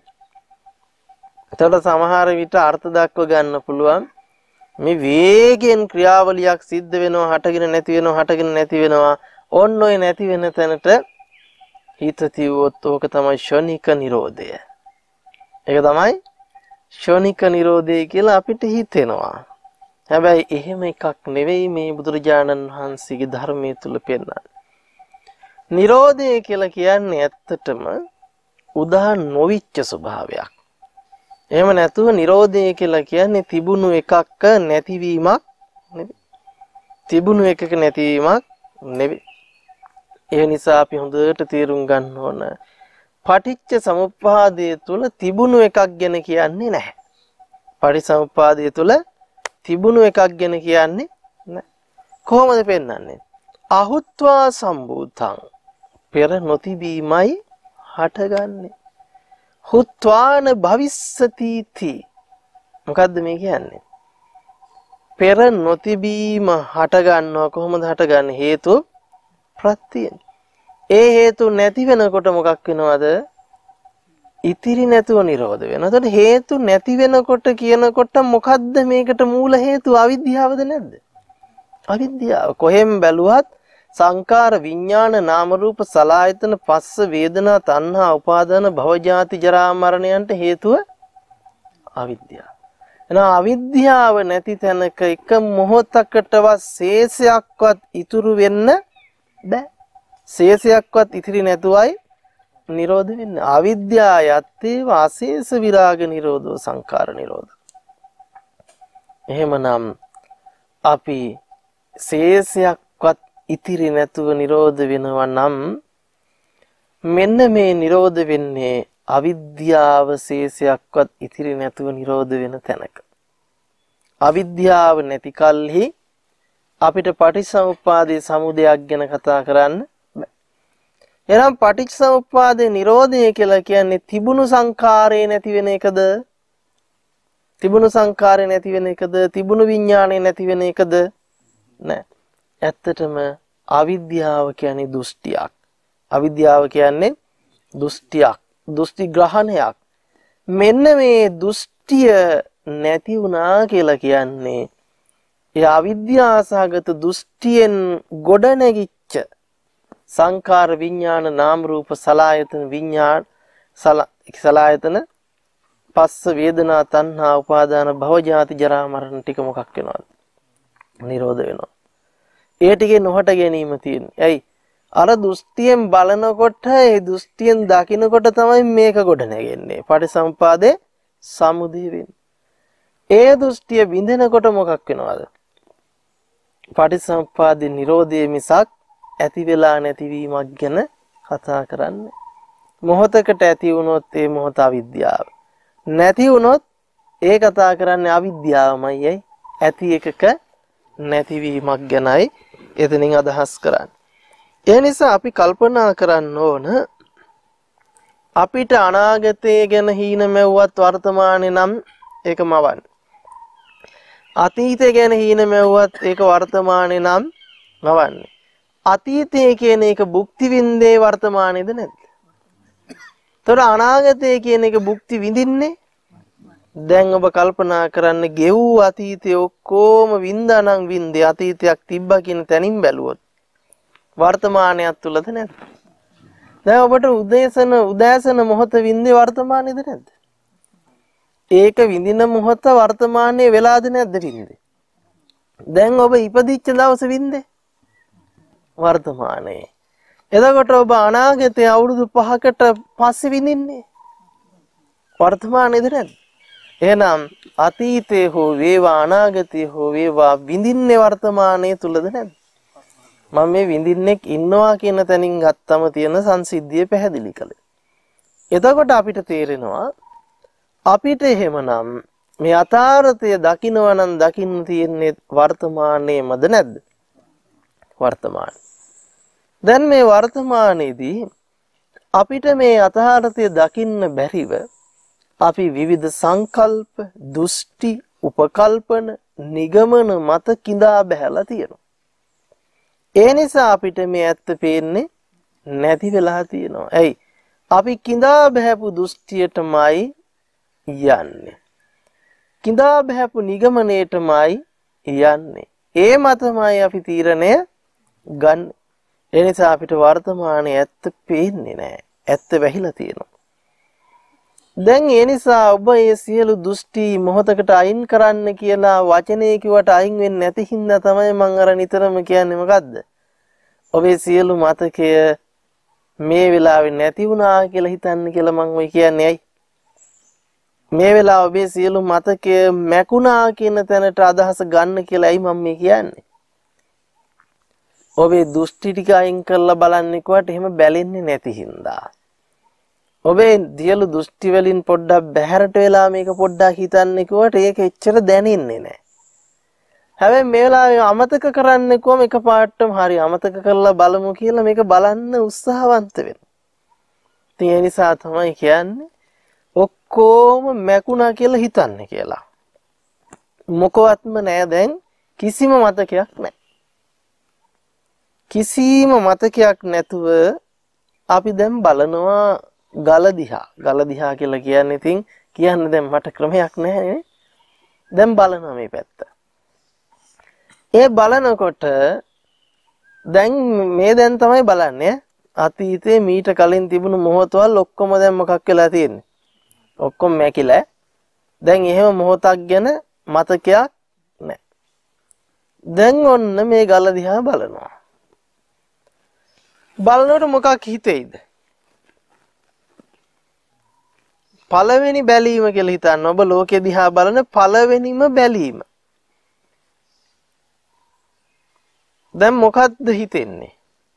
එතකොට සමහර විට අර්ථ දක්ව ගන්න පුළුවන් මේ වේගෙන් ක්‍රියාවලියක් සිද්ධ වෙනවා හටගෙන නැති වෙනවා හටගෙන නැති වෙනවා. ඔන්න ඔය නැති වෙන තැනට හිත තියුවොත් ඕක තමයි ශොනික නිරෝධය. ඒක තමයි ශොනික නිරෝධය කියලා අපිට හිතෙනවා. හැබැයි එහෙම එකක් නෙවෙයි මේ බුදුරජාණන් වහන්සේගේ ධර්මයේ තුල පෙන්නන්නේ. නිරෝධය කියලා කියන්නේ ඇත්තටම උදා නොවිච්ච ස්වභාවයක්. එහෙම නැතුව නිරෝධය කියලා කියන්නේ තිබුණු එකක නැතිවීමක් නෙවෙයි. තිබුණු එකක නැතිවීමක් නෙවෙයි. ඒ නිසා අපි හොඳට තේරුම් ගන්න ඕන පටිච්ච සමුප්පාදයේ තුල තිබුණු එකක් ගැන කියන්නේ නැහැ. පටිච්චසමුප්පාදයේ තුල තිබුණු එකක් ගැන කියන්නේ නැහැ. කොහොමද පෙන්වන්නේ? අහුත්වා සම්භූතං පෙර නොතිබීමයි හටගන්නේ. හුත්වාන භවිස්සති ති. මොකද්ද මේ කියන්නේ? පෙර නොතිබීම හට ගන්නවා. කොහොමද හටගන්නේ? හේතු ප්‍රත්‍යයෙන්. ඒ හේතු නැති වෙනකොට මොකක් වෙනවද? ඉතිරි නැතුව නිරෝධ වෙනවා. එතකොට හේතු නැති වෙනකොට කියනකොට මොකද්ද මේකට මූල හේතුව? අවිද්‍යාවද නැද්ද? අවිද්‍යාව. කොහෙන් බැලුවත් සංකාර විඥාන නාම රූප සලආයතන පස්ස වේදනා තණ්හා උපාදාන භව ජාති ජරා මරණයන්ට හේතුව අවිද්‍යාව. එහෙනම් අවිද්‍යාව නැති තැනක එක මොහොතකටවත් ශේෂයක්වත් ඉතුරු වෙන්න බෑ. ශේෂයක්වත් ඉතිරි නැතුවයි නිරෝධ වෙන්නේ. අවිද්‍යාව යත්තේ වාසේස විරාග නිරෝධෝ සංකාර නිරෝධ. එහෙමනම් අපි ශේෂයක්වත් ඉතිරි නැතුව නිරෝධ වෙනවා නම් මෙන්න මේ නිරෝධ වෙන්නේ අවිද්‍යාව ශේෂයක්වත් ඉතිරි නැතුව නිරෝධ වෙන තැනක. අවිද්‍යාව නැති කල්හි අපිට පටිච්චසමුප්පාදයේ සමුදයක් ගැන කතා කරන්න බෑ. එහෙනම් පටිච්චසමුප්පාදයේ නිරෝධය කියලා කියන්නේ තිබුණු සංඛාරේ නැති වෙන එකද? තිබුණු සංඛාරේ නැති වෙන එකද? තිබුණු විඥානේ නැති වෙන එකද? නෑ. ඇත්තටම අවිද්‍යාව කියන්නේ දෘෂ්ටියක්. අවිද්‍යාව කියන්නේ දෘෂ්ටියක්. දෘෂ්ටි ග්‍රහණයක්. මෙන්න මේ දෘෂ්ටිය නැති වුණා කියලා කියන්නේ ඒ අවිද්‍යාසගත දෘෂ්ටියෙන් ගොඩ නැගිච්ච සංකාර විඥාන නාම රූප සලආයතන විඥාන සලආයතන පස්ස වේදනා තණ්හා උපාදාන භව ජාති ජරා මරණ ටික මොකක් වෙනවද? නිරෝධ වෙනවා. ඒ ටිකේ නොහට ගැනීම තියෙන්නේ. ඇයි? අර දෘෂ්ටියෙන් බලනකොට ඒ දෘෂ්ටියෙන් දකින්නකොට තමයි මේක ගොඩ නැගෙන්නේ. පටිසම්පාදේ සමුදය වෙන්නේ. ඒ දෘෂ්ටිය විඳිනකොට මොකක් වෙනවද? පටිච්චසමුප්පාද නිරෝධයේ මිසක් ඇති වෙලා නැතිවීමක් ගැන කතා කරන්නේ. මොහොතකට ඇති වුණොත් ඒ මොහොත අවිද්‍යාව. නැති වුණොත් ඒ කතා කරන්නේ අවිද්‍යාවමයි. ඇති එකක නැතිවීමක් ගැනයි එතනින් අදහස් කරන්නේ. ඒ නිසා අපි කල්පනා කරන්න ඕන අපිට අනාගතය ගැන හීන මැව්වත් වර්තමානේ නම් ඒක මවන්නේ. අතීතය ගැන හීන මැව්වත් ඒක වර්තමානේ නම් මවන්නේ. අතීතය කියන එක භුක්ති විඳේ වර්තමානයේද නැද්ද? තොර අනාගතය කියන එක භුක්ති විඳින්නේ. දැන් ඔබ කල්පනා කරන්න ගෙවූ අතීතය ඔක්කොම වින්දා නම් වින්දේ අතීතයක් තිබ්බා කියන තැනින් බැලුවොත් වර්තමානයක් තුලද නැද්ද? දැන් ඔබට උදේසන උදෑසන මොහොත වින්දේ වර්තමානයේද නැද්ද? ඒක විඳින මොහොත වර්තමානයේ වෙලාද නැද්ද වින්දේ? දැන් ඔබ ඉපදිච්ච දවස වින්දේ වර්තමානයේ. එතකොට ඔබ අනාගතයේ අවුරුදු පහකට පස්සේ විඳින්නේ වර්තමානයේද නැද්ද? එහෙනම් අතීතයේ හෝ වේවා අනාගතයේ හෝ වේවා විඳින්නේ වර්තමානයේ තුලද නැද්ද? මම මේ විඳින්නෙක් ඉන්නවා කියන තැනින් ගත්තම තියෙන සංසිද්ධිය පැහැදිලි කළේ. එතකොට අපිට තේරෙනවා අපිට එහෙමනම් මේ යථාර්ථය දකින්නවා නම් දකින්න තියෙන්නේ වර්තමානයේමද නැද්ද? වර්තමාන. දැන් මේ වර්තමානයේදී අපිට මේ යථාර්ථය දකින්න බැරිව අපි විවිධ සංකල්ප, දෘෂ්ටි, උපකල්පන, නිගමන මත කිඳා බහැලා තියෙනවා. ඒ නිසා අපිට මේ ඇත්ත පේන්නේ නැති වෙලා තියෙනවා. ඇයි? අපි කිඳා බහැපු දෘෂ්ටියටමයි යන්නේ. කිඳා බහැපු නිගමනයටමයි යන්නේ. ඒ මතමයි අපි තීරණය ගන්න. ඒ නිසා අපිට වර්තමානයේ ඇත්ත පේන්නේ නැහැ. ඇත්ත වැහිලා තියෙනවා. දැන් ඒ නිසා ඔබ මේ සියලු දෘෂ්ටි මොහොතකට අයින් කරන්න කියලා වචනේ කිව්වට අයින් වෙන්නේ නැති හින්දා තමයි මම අර නිතරම කියන්නේ මොකද්ද? ඔබේ සියලු මතකය මේ වෙලාවේ නැති වුණා කියලා හිතන්න කියලා මම ඔය කියන්නේ ඇයි? මේ වෙලාව ඔබේ සියලු මතකය මැකුණා කියන තැනට අදහස ගන්න කියලා ඇයි මම මේ කියන්නේ? ඔබේ දෘෂ්ටි ටික අයින් කරලා බලන්නේ කොහට එහෙම බැලෙන්නේ නැති හින්දා. ඔබේ දියලු දෘෂ්ටි වලින් පොඩ්ඩක් බැහැරට වෙලා මේක පොඩ්ඩක් හිතන්නේ කිව්වට ඒක එච්චර දැනෙන්නේ නැහැ. හැබැයි මේ වෙලාවේ අමතක කරන්නේ කොහොම එකපාරටම හරි අමතක කරලා බලමු කියලා මේක බලන්න උත්සාහවන්ත වෙනවා. ඉතින් ඒ නිසා තමයි කියන්නේ ඔක්කොම මැකුණා කියලා හිතන්නේ කියලා. මොකවත්ම නැහැ දැන් කිසිම මතකයක් නැහැ. කිසිම මතකයක් නැතුව අපි දැන් බලනවා ගල දිහා. ගල දිහා කියලා කියන්නේ ඉතින් කියන්න දැන් මට ක්‍රමයක් නැහැ නේ. දැන් බලනවා මේ පැත්ත. ඒ බලනකොට දැන් මේ දැන් තමයි බලන්නේ අතීතයේ මීට කලින් තිබුණු මොහොතවල ඔක්කොම දැන් මොකක් වෙලා තියෙන්නේ? ඔක්කොම මැකිලා. දැන් එහෙම මොහොතක් ගැන මතකයක් නැහැ. දැන් ඔන්න මේ ගල දිහා බලනවා. බලනකොට මොකක් හිතෙයිද? පළවෙනි බැලීම කියලා හිතන්න. ඔබ ලෝකෙ දිහා බලන පළවෙනිම බැලීම. දැන් මොකද්ද හිතෙන්නේ?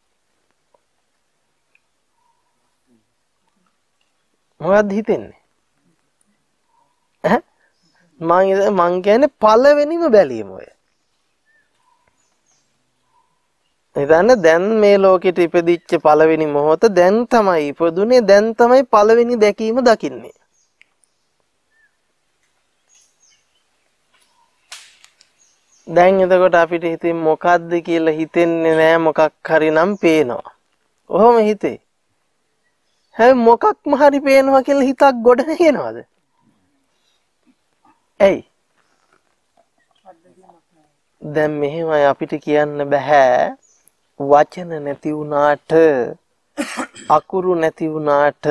මොකද්ද හිතෙන්නේ? ඈ මම මං කියන්නේ පළවෙනිම බැලීම ඔය. ඉතින් දැන් මේ ලෝකෙට ඉපදිච්ච පළවෙනි මොහොත දැන් තමයි ඉපදුනේ දැන් තමයි පළවෙනි දැකීම දකින්නේ. දැන් එතකොට අපිට හිතේ මොකද්ද කියලා හිතෙන්නේ නැහැ මොකක් හරි නම් පේනවා. ඔහොම හිතේ. හැබැයි මොකක්ම හරි පේනවා කියලා හිතක් ගොඩ නැගෙනවද? ඇයි? දැන් මෙහෙමයි අපිට කියන්න බෑ වචන නැති වුණාට අකුරු නැති වුණාට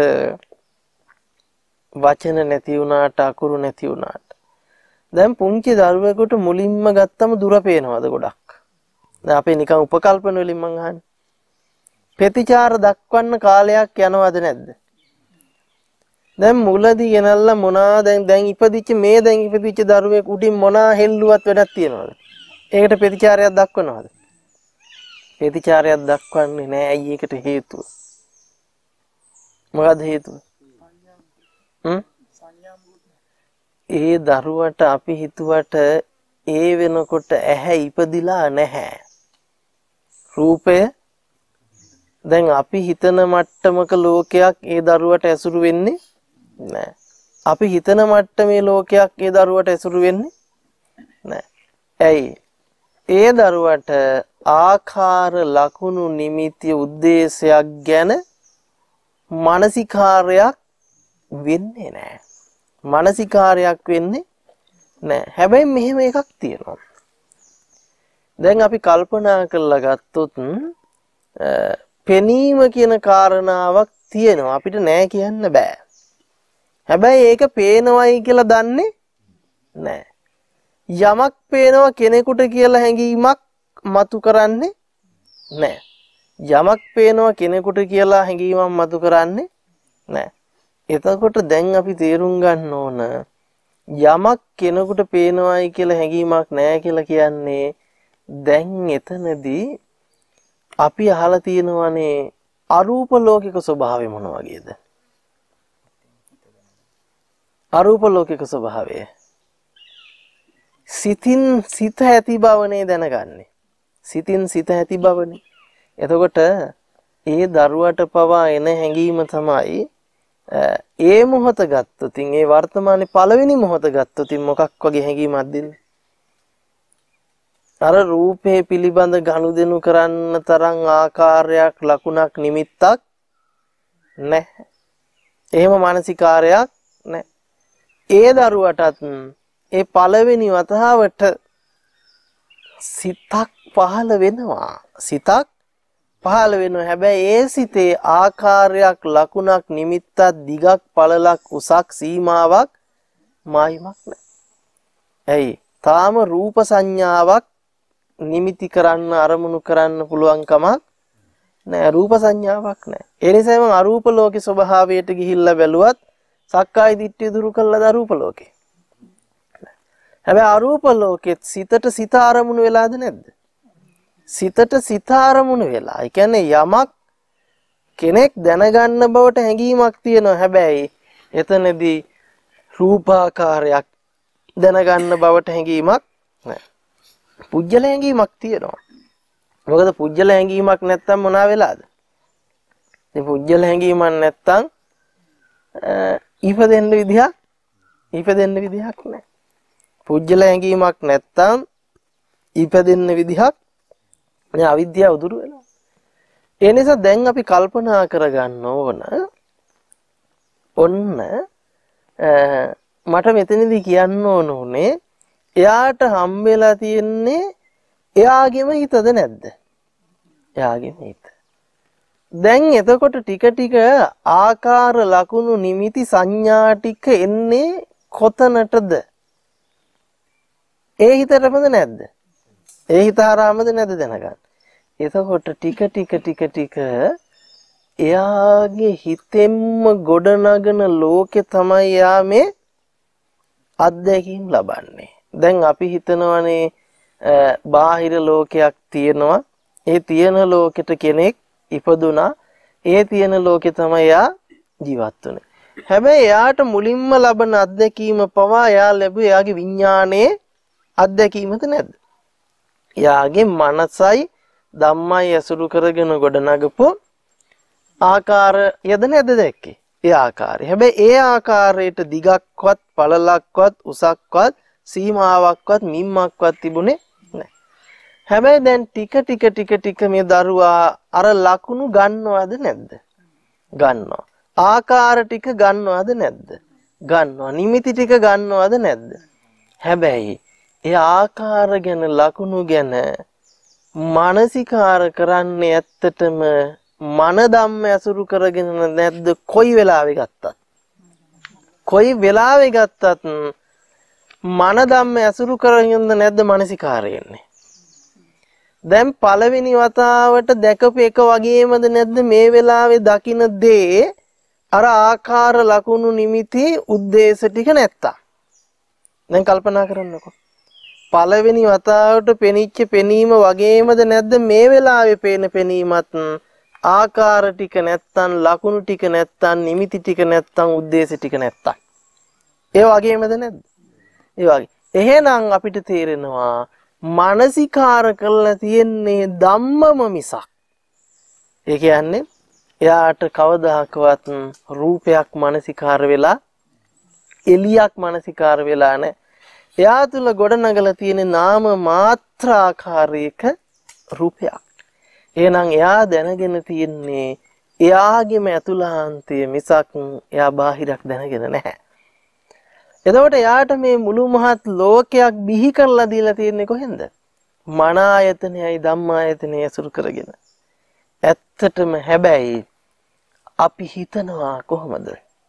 වචන නැති වුණාට අකුරු නැති වුණාට දැන් පුංචි දරුවෙකුට මුලින්ම ගත්තම දුර පේනවද ගොඩක්? දැන් අපේ නිකන් උපකල්පන වලින් මං අහන්නේ. ප්‍රතිචාර දක්වන්න කාලයක් යනවද නැද්ද? දැන් මුලදී ගෙනල්ලා මොනා දැන් දැන් ඉපදිච්ච මේ දැන් ඉපදිච්ච දරුවෙක් උඩින් මොනා හෙල්ලුවත් වැඩක් තියනවද? ඒකට ප්‍රතිචාරයක් දක්වනවද? ප්‍රතිචාරයක් දක්වන්නේ නැහැ. ඇයි ඒකට හේතුව? මොකද හේතුව? හ්ම්? ඒ දරුවට අපි හිතුවට ඒ වෙනකොට ඇහැ ඉපදිලා නැහැ. රූපය දැන් අපි හිතන මට්ටමක ලෝකයක් ඒ දරුවට ඇසුරු වෙන්නේ නැහැ. අපි හිතන මට්ටමේ ලෝකයක් ඒ දරුවට ඇසුරු වෙන්නේ නැහැ. ඇයි? ඒ දරුවට ආකාර ලකුණු නිමිති උද්දේශයක් ගැන මානසිකාරයක් වෙන්නේ නැහැ. මානසිකාරයක් වෙන්නේ නැහැ. හැබැයි මෙහෙම එකක් තියෙනවා. දැන් අපි කල්පනා කරලා ගත්තොත් පෙනීම කියන කාරණාවක් තියෙනවා. අපිට නෑ කියන්න බෑ. හැබැයි ඒක පේනවයි කියලා දන්නේ නෑ. යමක් පේනවා කෙනෙකුට කියලා හැඟීමක් මතු කරන්නේ නෑ. යමක් පේනවා කෙනෙකුට කියලා හැඟීමක් මතු කරන්නේ නෑ. එතකොට දැන් අපි තේරුම් ගන්න ඕන යමක් කෙනෙකුට පේනවයි කියලා හැඟීමක් නෑ කියලා කියන්නේ දැන් එතනදී අපි අහලා තියෙනවානේ අරූප ලෝකික ස්වභාවය මොන වගේද? අරූප ලෝකික ස්වභාවය සිතින් සිත ඇති බවනේ දැනගන්නේ. සිතින් සිත ඇති බවනේ. එතකොට ඒ දරුවට පවා එන හැඟීම තමයි ඒ මොහොත ගත්තොත් ඒ වර්තමානයේ පළවෙනි මොහොත ගත්තොත් මොකක් වගේ හැඟීමක්ද දෙන්නේ? අර රූපේ පිළිබඳ ගනුදෙනු කරන්න තරම් ආකාරයක් ලකුණක් නිමිත්තක් නැහැ. එහෙම මානසිකාරයක් නැහැ. ඒ දරුවටත් ඒ පළවෙනි වතාවට සිතක් පහළ වෙනවා. සිතක් පහළ වෙනවා. හැබැයි ඒ සිතේ ආකාරයක් ලකුණක් නිමිත්තක් දිගක් පළලක් උසක් සීමාවක් මායිමක් නැහැ. ඇයි? තාම රූප සංඥාවක් නිමිති කරන්න අරමුණු කරන්න පුළුවන් කමක් නෑ. රූප සංඥාවක් නෑ. ඒ නිසා මම අරූප ලෝකේ ස්වභාවයට ගිහිල්ලා බැලුවත් සක්කාය දිට්ඨිය දුරු කළාද අරූප ලෝකේ? හැබැයි අරූප ලෝකෙත් සිතට සිත අරමුණු වෙලාද නැද්ද? සිතට සිත අරමුණු වෙලා. ඒ කියන්නේ යමක් කෙනෙක් දැනගන්න බවට හැඟීමක් තියෙනවා. හැබැයි එතනදී රූපාකාරයක් දැනගන්න බවට හැඟීමක් නෑ. පුජ්‍යල හැඟීමක් තියෙනවා. මොකද පුජ්‍යල හැඟීමක් නැත්තම් මොනවා වෙලාද? ඉතින් පුජ්‍යල හැඟීමක් නැත්තම් ඉපදෙන්න විදිහක් ඉපදෙන්න විදිහක් නැහැ. පුජ්‍යල හැඟීමක් නැත්තම් ඉපදෙන්න විදිහක් නෑ. අවිද්‍යාව දුරු වෙනවා. ඒ නිසා දැන් අපි කල්පනා කරගන්න ඕන ඔන්න මට මෙතනදී කියන්න ඕන උනේ එයාට හම්බෙලා තියෙන්නේ එයාගේම හිතද නැද්ද? එයාගේම හිත. දැන් එතකොට ටික ටික ආකාර ලකුණු නිමිති සංඥා ටික එන්නේ කොතනටද? ඒ හිතරමද නැද්ද? ඒ හිත හරහාමද නැද්ද දැනගන්න. එතකොට ටික ටික ටික ටික එයාගේ හිතෙන්ම ගොඩනගන ලෝකේ තමයි යා මේ අත්දැකීම් ලබන්නේ. දැන් අපි හිතනවානේ බාහිර ලෝකයක් තියෙනවා. ඒ තියෙන ලෝකෙට කෙනෙක් ඉපදුනා. ඒ තියෙන ලෝකේ තමයි යා ජීවත් වෙන්නේ. හැබැයි එයාට මුලින්ම ලබන අත්දැකීම පවා එයා ලැබුවේ එයාගේ විඥානයේ අත්දැකීමද නැද්ද? එයාගේ මනසයි ධම්මයි ඇසුරු කරගෙන ගොඩනගපු ආකාරයද නැද්ද දැක්කේ? ඒ ආකාරය. හැබැයි ඒ ආකාරයට දිගක්වත් පළලක්වත් උසක්වත් සීමාවක්වත් මිම්මක්වත් තිබුණේ නැහැ. හැබැයි දැන් ටික ටික ටික ටික මේ දරුවා අර ලකුණු ගන්නවද නැද්ද? ගන්නවා. ආකාර ටික ගන්නවද නැද්ද? ගන්නවා. නිමිති ටික ගන්නවද නැද්ද? හැබැයි ඒ ආකාර ගැන ලකුණු ගැන මානසිකාර කරන්නේ ඇත්තටම මන ධම්ම ඇසුරු කරගෙන නැද්ද? කොයි වෙලාවෙ ගත්තත් කොයි වෙලාවෙ ගත්තත් මන ධම්ම ඇසුරු කරගෙනද නැද්ද මානසිකාරයන්නේ? දැන් පළවෙනි වතාවට දැකපු එක වගේමද නැද්ද මේ වෙලාවේ දකින්න දේ අර ආකාර ලකුණු නිමිති උද්දේශ ටික නැත්තම්. දැන් කල්පනා කරන්නකෝ. පළවෙනි වතාවට පෙනිච්ච පෙනීම වගේමද නැද්ද මේ වෙලාවේ පේන පෙනීමත් ආකාර ටික නැත්තම් ලකුණු ටික නැත්තම් නිමිති ටික නැත්තම් උද්දේශ ටික නැත්තම්. ඒ වගේමද නැද්ද? ඒ වගේ. එහෙනම් අපිට තේරෙනවා මානසිකාර කරලා තියෙන්නේ ධම්මම මිසක්. ඒ කියන්නේ එයාට කවදාකවත් රූපයක් මානසිකාර වෙලා එලියක් මානසිකාර වෙලා නැහැ. එයා තුල ගොඩනගලා තියෙන නාම මාත්‍ර ආකාරයක රූපයක්. එහෙනම් එයා දැනගෙන තියෙන්නේ එයාගේම ඇතුළාන්තය මිසක් එයා බාහිරක් දැනගෙන නැහැ. එතකොට එයාට මේ මුළු මහත් ලෝකයක් බිහි කරලා දීලා තියෙන්නේ කොහෙන්ද? මන ආයතනයයි ධම්මායතනය ඇසුරු කරගෙන. ඇත්තටම හැබැයි අපි හිතනවා කොහොමද?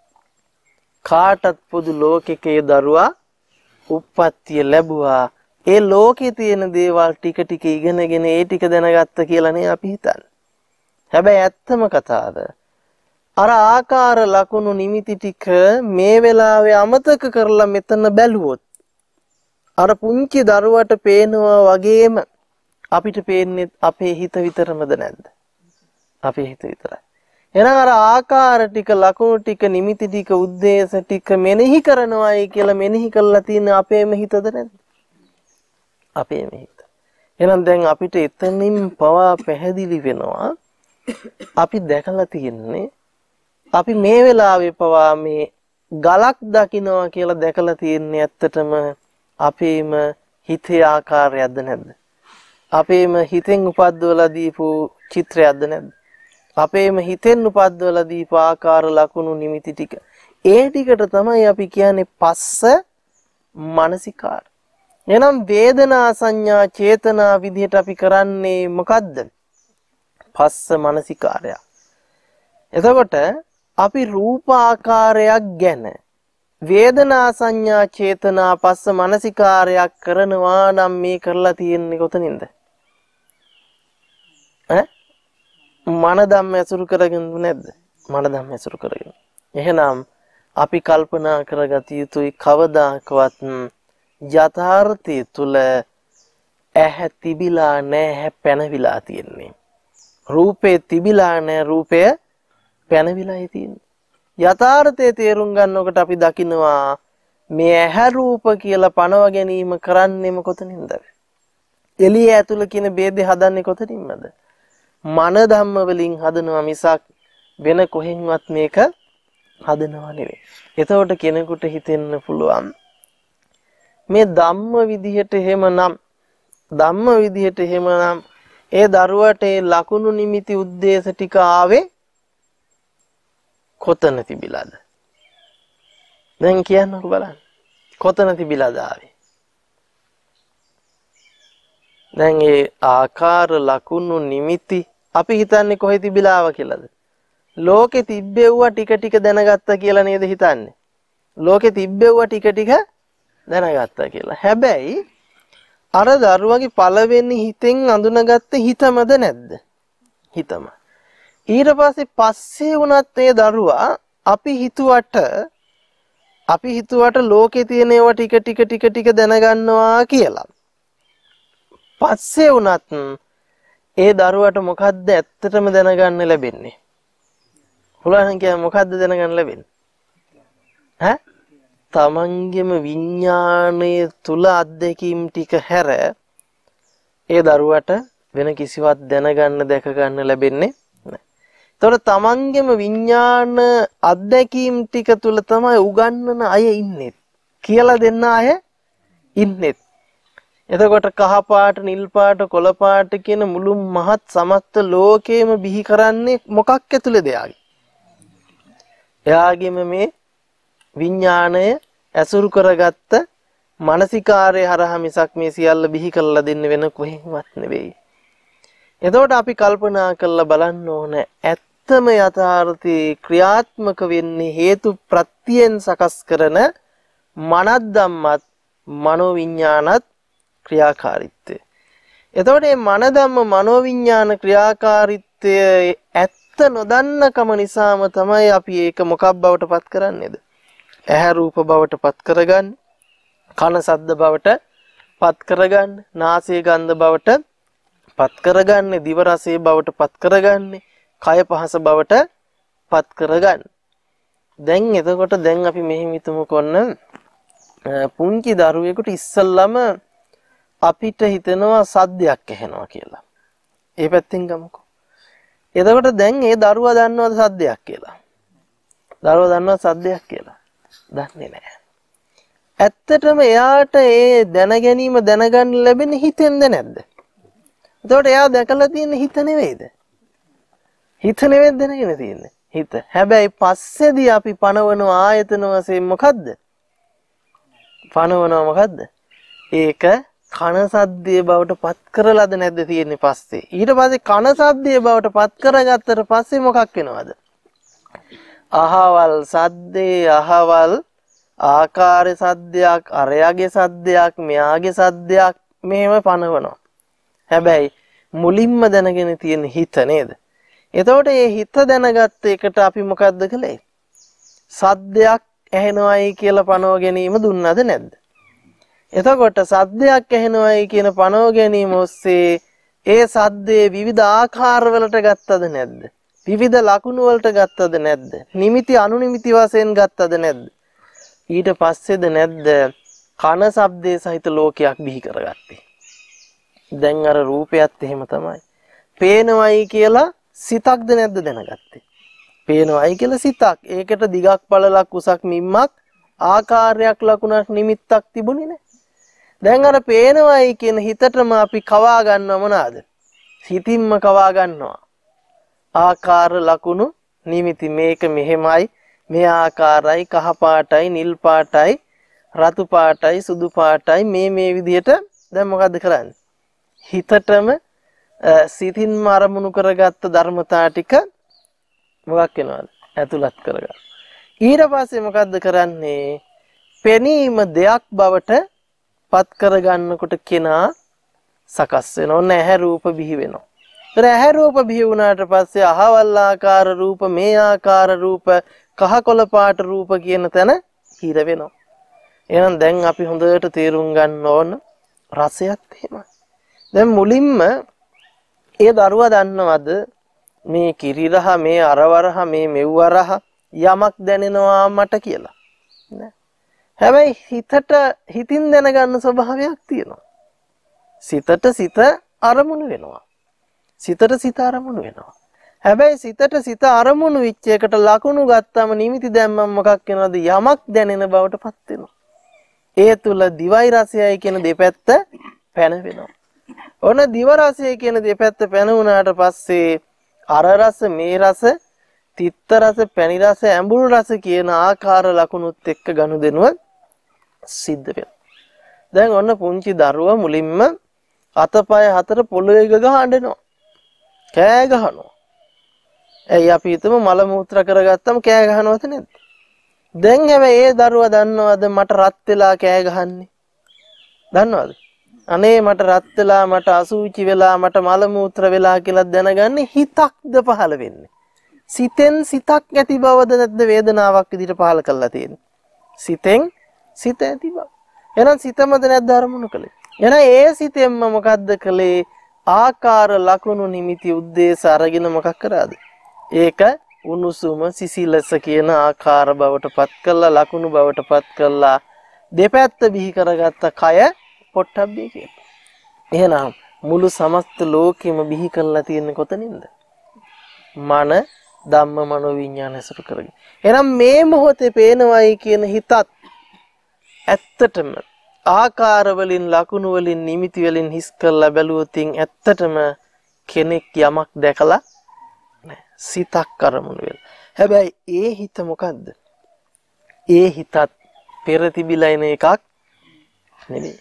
කාටත් පොදු ලෝකයේ දරුවා උප්පත්තිය ලැබුවා. ඒ ලෝකේ තියෙන දේවල් ටික ටික ඉගෙනගෙන ඒ ටික දැනගත්ත කියලා නේ අපි හිතන්නේ. හැබැයි ඇත්තම කතාව අර ආකාර ලකුණු නිමිති ටික මේ වෙලාවේ අමතක කරලා මෙතන බැලුවොත් අර පුංචි දරුවට පේනවා වගේම අපිට පේන්නේ අපේ හිත විතරමද නැද්ද? අපේ හිත විතරයි. එහෙනම් අර ආකාර ටික ලකුණු ටික නිමිති ටික උද්දේශ ටික මෙනෙහි කරනවායි කියලා මෙනෙහි කරලා තියෙන අපේම හිතද නැද්ද? අපේම හිත. එහෙනම් දැන් අපිට එතනින් පවා පැහැදිලි වෙනවා අපි දැකලා තියෙන්නේ අපි මේ වෙලාවේ පවා මේ ගලක් දකින්නවා කියලා දැකලා තියෙන්නේ ඇත්තටම අපේම හිතේ ආකාරයක්ද නැද්ද? අපේම හිතෙන් උපද්දවලා දීපු චිත්‍රයක්ද නැද්ද? අපේම හිතෙන් උපද්දවලා දීපු ආකාර ලකුණු නිමිති ටික. ඒ ටිකට තමයි අපි කියන්නේ පස්ස මානසිකාර. එහෙනම් වේදනා සංඥා චේතනා විදිහට අපි කරන්නේ මොකද්ද? පස්ස මානසිකාරය. එතකොට අපි රූප ආකාරයක් ගැන වේදනා සංඥා චේතනා පස්ස මානසිකාරයක් කරනවා නම් මේ කරලා තියෙන්නේ කොතනින්ද? ඈ මන ධම්ම ඇසුරු කරගෙන නැද්ද? මන ධම්ම ඇසුරු කරගෙන. එහෙනම් අපි කල්පනා කරගත යුතුයි කවදාකවත් යථාර්ථය තුල ඇහැ තිබිලා නැහැ පැනවිලා තියෙන්නේ. රූපේ තිබිලා නැහැ රූපය පැනවිලායි තියෙන්නේ. යථාර්ථයේ තේරුම් ගන්නකොට අපි දකිනවා මේ ඇහැ රූප කියලා පනව ගැනීම කරන්නේම කොතනින්ද? එළිය ඇතුළ කියන ભેදේ හදන්නේ කොතනින්මද? මන ධම්ම වලින් හදනවා මිසක් වෙන කොහෙන්වත් මේක හදනවා නෙවෙයි. එතකොට කෙනෙකුට හිතෙන්න පුළුවන් මේ ධම්ම විදිහට එහෙමනම් ධම්ම විදිහට එහෙමනම් ඒ දරුවට ඒ ලකුණු නිමිති උද්දේශ ටික ආවේ කොතන තිබිලාද? දැන් කියන්නකෝ බලන්න. කොතන තිබිලාද ආවේ? දැන් ඒ ආකාර ලකුණු නිමිති අපි හිතන්නේ කොහෙ තිබිලා ආවා කියලාද? ලෝකේ තිබ්බෙව්වා ටික ටික දැනගත්තා කියලා නේද හිතන්නේ? ලෝකේ තිබ්බෙව්වා ටික ටික දැනගත්තා කියලා. හැබැයි අර දරුවගේ පළවෙනි හිතෙන් අඳුනගත්ත හිතමද නැද්ද? හිතම. ඊට පස්සේ පස්සේ වුණත් ඒ දරුවා අපි හිතුවට අපි හිතුවට ලෝකේ තියෙන ඒවා ටික ටික ටික ටික දැනගන්නවා කියලා. පස්සේ වුණත් ඒ දරුවට මොකද්ද ඇත්තටම දැනගන්න ලැබෙන්නේ? හොලහන් කියන්නේ මොකද්ද දැනගන්න ලැබෙන්නේ? ඈ? තමන්ගේම විඥාණය තුල අත්දැකීම් ටික හැර ඒ දරුවට වෙන කිසිවක් දැනගන්න දැක ගන්න ලැබෙන්නේ නැහැ. ඒතකොට තමන්ගේම විඥාන අත්දැකීම් ටික තුල තමයි උගන්වන අය ඉන්නේ. කියලා දෙන්න අය ඉන්නේ. එතකොට කහ පාට, නිල් පාට, කොළ පාට කියන මුළු මහත් සමස්ත ලෝකෙම බිහි කරන්නේ මොකක් ඇතුළේද යාගේ? එයාගේම මේ විඥාණය ඇසුරු කරගත්ත මානසිකාරය හරහා මිසක් මේ සියල්ල බිහි කරලා දෙන්න වෙන කොහෙන්වත් නෙවෙයි. එතකොට අපි කල්පනා කරලා බලන්න ඕන ඇත්තම යථාර්ථයේ ක්‍රියාත්මක වෙන්නේ හේතු ප්‍රත්‍යයෙන් සකස් කරන මනස් ධම්මත් මනෝවිඤ්ඤාණත් ක්‍රියාකාරීත්වය. එතකොට මේ මන ධම්ම මනෝවිඤ්ඤාණ ක්‍රියාකාරීත්වය ඇත්ත ඇත්ත නොදන්නකම නිසාම තමයි අපි ඒක මොකක් බවට පත් කරන්නේද? ඇහැ රූප බවට පත් කරගන්නේ. කන ශබ්ද බවට පත් කරගන්නේ. නාසය ගන්ධ බවට පත් කරගන්නේ. දිව රසය බවට පත් කරගන්නේ. කය පහස බවට පත් කරගන්නේ. දැන් එතකොට දැන් අපි මෙහෙම හිතමු කොන්න පුංචි දරුවෙකුට ඉස්සල්ලාම අපිට හිතෙනවා සද්දයක් ඇහෙනවා කියලා. ඒ පැත්තෙන් ගමුකෝ. එතකොට දැන් ඒ දරුවා දන්නවද සද්දයක් කියලා? දරුවා දන්නවද සද්දයක් කියලා? දන්නේ නැහැ. ඇත්තටම එයාට ඒ දැන ගැනීම දැනගන්න ලැබෙන්නේ හිතෙන්ද නැද්ද? එතකොට එයා දැකලා තියෙන්නේ හිත නෙවෙයිද? හිත නෙවෙයි දැනගෙන තියෙන්නේ. හිත. හැබැයි පස්සේදී අපි පනවන ආයතන වශයෙන් මොකද්ද? පනවනවා මොකද්ද? ඒක කන සද්දේ බවට පත් කරලාද නැද්ද තියෙන්නේ පස්සේ? ඊට පස්සේ කන සද්දේ බවට පත් කරගත්තට පස්සේ මොකක් වෙනවද? අහවල් සද්දේ අහවල් ආකාර සද්දයක්, අරයාගේ සද්දයක්, මෙයාගේ සද්දයක් මෙහෙම පනවනවා. හැබැයි මුලින්ම දැනගෙන තියෙන හිත නේද? එතකොට මේ හිත දැනගත්ත එකට අපි මොකද්ද කළේ? සද්දයක් ඇහෙනවයි කියලා පනව ගැනීම දුන්නද නැද්ද? එතකොට සද්දයක් ඇහෙනවයි කියන පනව ගැනීම ඔස්සේ ඒ සද්දේ විවිධ ආකාර වලට ගත්තද නැද්ද? විවිධ ලකුණු වලට ගත්තද නැද්ද? නිමිති අනුනිමිති වශයෙන් ගත්තද නැද්ද? ඊට පස්සේද නැද්ද කන ශබ්දයේ සහිත ලෝකයක් බිහි කරගත්තේ? දැන් අර රූපයත් එහෙම තමයි. පේනවයි කියලා සිතක්ද නැද්ද දැනගත්තේ? පේනවයි කියලා සිතක්. ඒකට දිගක් පළලක් උසක් මිම්මක් ආකාරයක් ලකුණක් නිමිත්තක් තිබුණේ නැහැ. දැන් අර පේනවයි කියන හිතටම අපි කවා ගන්නව මොනවාද? හිතින්ම කවා ගන්නවා. ආකාර ලකුණු නිමිති මේක මෙහෙමයි, මේ ආකාරයි, කහ පාටයි, නිල් පාටයි, රතු පාටයි, සුදු පාටයි මේ මේ විදිහට දැන් මොකද්ද කරන්නේ? හිතටම සිතින්ම අරමුණු කරගත්ත ධර්මතා ටික මොකක් වෙනවද? ඇතුළත් කරගන්න. ඊට පස්සේ මොකද්ද කරන්නේ? පෙනීම දෙයක් බවට පත් කරගන්නකොට කෙනා සකස් වෙනවා. නැහැ රූප බිහි වෙනවා. ඒතර ඇහැ රූප බිහි වුණාට පස්සේ අහවල් ආකාර රූප, මේ ආකාර රූප, කහ කොළ පාට රූප කියන තැන හිර වෙනවා. එහෙනම් දැන් අපි හොඳට තේරුම් ගන්න ඕන රසයත් එහෙමයි. දැන් මුලින්ම ඒ දරුවා දන්නවද මේ කිරිරහ, මේ අරවරහ, මේ මෙව්වරහ යමක් දැනෙනවා මට කියලා? නෑ. හැබැයි හිතට හිතින් දැනගන්න ස්වභාවයක් තියෙනවා. සිතට සිත අරමුණු වෙනවා. සිතට සිත අරමුණු වෙනවා. හැබැයි සිතට සිත අරමුණු වෙච්ච එකට ලකුණු ගත්තම නිමිති දැම්මම මොකක් වෙනවද? යමක් දැනෙන බවට පත් වෙනවා. ඒ තුල දිවයි රසයයි කියන දෙපැත්ත පැන වෙනවා. ඔන්න දිව රසය කියන දෙපැත්ත පැන වුණාට පස්සේ අර රස, මේ රස, තිත්ත රස, පැණි රස, ඇඹුල් රස කියන ආකාර ලකුණුත් එක්ක ගනුදෙනුව සිද්ධ වෙනවා. දැන් ඔන්න පුංචි දරුවා මුලින්ම අතපය හතර පොළොවේ ගහනවා. කෑ ගහනවා. ඇයි අපි හිතමු මල මූත්‍රා කරගත්තම කෑ ගහනවද නැද්ද? දැන් හැබැයි ඒ දරුවා දන්නවද මට රත් වෙලා කෑ ගහන්නේ? දන්නවද? අනේ මට රත් වෙලා, මට අසුචි වෙලා, මට මල මූත්‍ර වෙලා කියලා දැනගන්නේ හිතක්ද පහළ වෙන්නේ? සිතෙන් සිතක් ඇති බවද නැද්ද වේදනාවක් විදිහට පහළ කරලා තියෙන්නේ? සිතෙන් සිත ඇති බව. එහෙනම් සිතමද නැද්ද අරමුණු කළේ? එහෙනම් ඒ සිතෙන්ම මොකද්ද කළේ? ආකාර ලකුණු නිමිති උද්දේශ අරගෙන මොකක් කරාද? ඒක උණුසුම සිසිලස කියන ආකාර බවට පත් කළා, ලකුණු බවට පත් කළා, දෙපැත්ත බිහි කරගත්ත කය පොට්ටබ්බේ කියන. එහෙනම් මුළු සමස්ත ලෝකෙම බිහි කරලා තියෙන්නේ කොතනින්ද? මන ධම්ම මනෝ විඥාන ඇසුරු කරගෙන. එහෙනම් මේ මොහොතේ පේනවයි කියන හිතත් ඇත්තටම ආකාර වලින්, ලකුණු වලින්, නිමිති වලින් හිස් කරලා බැලුවොත් ඇත්තටම කෙනෙක් යමක් දැකලා නැහැ. සිතක් අරමුණු වෙලා. හැබැයි ඒ හිත මොකද්ද? ඒ හිතත් පෙර තිබිලා එන එකක් නෙවෙයි.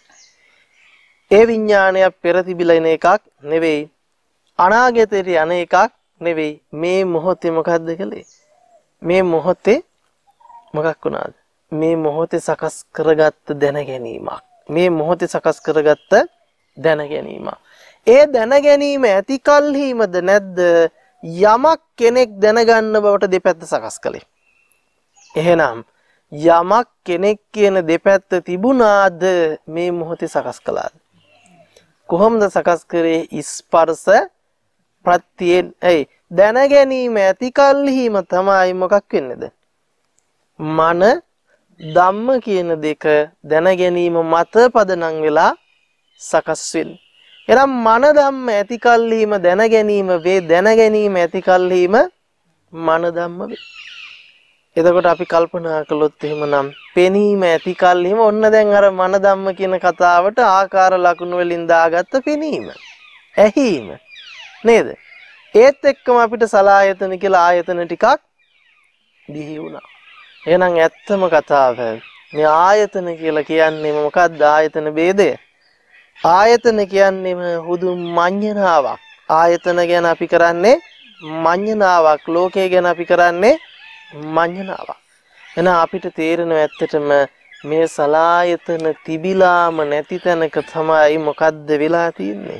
ඒ විඥානය පෙර තිබිලා එන එකක් නෙවෙයි. අනාගතයට යන එකක් නෙවෙයි. මේ මොහොතේ මොකද්ද කළේ? මේ මොහොතේ මොකක් වුණාද? මේ මොහොතේ සකස් කරගත්ත දැන ගැනීමක්. මේ මොහොතේ සකස් කරගත්ත දැන ගැනීමක්. ඒ දැන ගැනීම ඇති කල්හිමද නැද්ද යමක් කෙනෙක් දැනගන්න බවට දෙපැත්ත සකස් කළේ. එහෙනම් යමක් කෙනෙක් කියන දෙපැත්ත තිබුණාද මේ මොහොතේ සකස් කළාද? කොහොමද සකස් කරේ? ස්පර්ශ ප්‍රත්‍යයෙන්. ඒ දැන ගැනීම ඇති කල්හිම තමයි මොකක් වෙන්නේද? මන ධම්ම කියන දෙක දැන ගැනීම මත පදනම් වෙලා සකස් වෙන්නේ. එනම් මන ධම්ම ඇති කල්හිම දැන ගැනීම වේ, දැන ගැනීම ඇති කල්හිම මන ධම්ම වේ. එතකොට අපි කල්පනා කළොත් එහෙමනම් පෙනීම ඇති කල්හිම ඔන්න දැන් අර මන ධම්ම කියන කතාවට ආකාර ලකුණු වලින් දාගත්ත පෙනීම, ඇහිීම නේද? ඒත් එක්කම අපිට සලායතන කියලා ආයතන ටිකක් දිහි වුණා. එහෙනම් ඇත්තම කතාව මේ ආයතන කියලා කියන්නේ මොකක්ද? ආයතන ભેදය. ආයතන කියන්නේම හුදු මඤ්ඤණාවක්. ආයතන ගැන අපි කරන්නේ මඤ්ඤණාවක්. ලෝකය ගැන අපි කරන්නේ මඤ්ඤණාවක්. එහෙනම් අපිට තේරෙනවා ඇත්තටම මේ සලායතන තිබිලාම නැති තැනක තමයි මොකද්ද වෙලා තියෙන්නේ?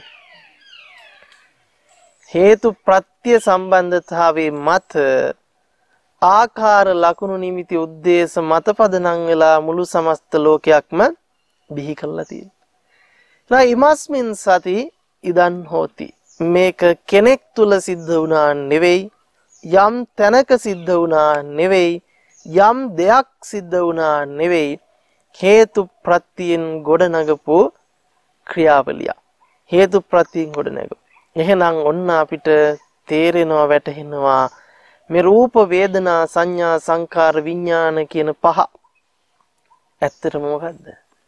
හේතු ප්‍රත්‍ය සම්බන්ධතාවයේ මත ආකාර ලකුණු නිමිති උද්දේශ මත පදනම් වෙලා මුළු සමස්ත ලෝකයක්ම බිහි කරලා තියෙනවා. නා ඉමස්මින් සති ඉදන් හෝති. මේක කෙනෙක් තුල සිද්ධ වුණා නෙවෙයි, යම් තැනක සිද්ධ වුණා නෙවෙයි, යම් දෙයක් සිද්ධ වුණා නෙවෙයි, හේතු ප්‍රත්‍යයෙන් ගොඩනගපු ක්‍රියාවලිය. හේතු ප්‍රත්‍යයෙන් ගොඩනගපු. එහෙනම් ඔන්න අපිට තේරෙනවා, වැටහෙනවා මේ රූප වේදනා සංඥා සංකාර විඥාන කියන පහ ඇත්තටම මොකද්ද?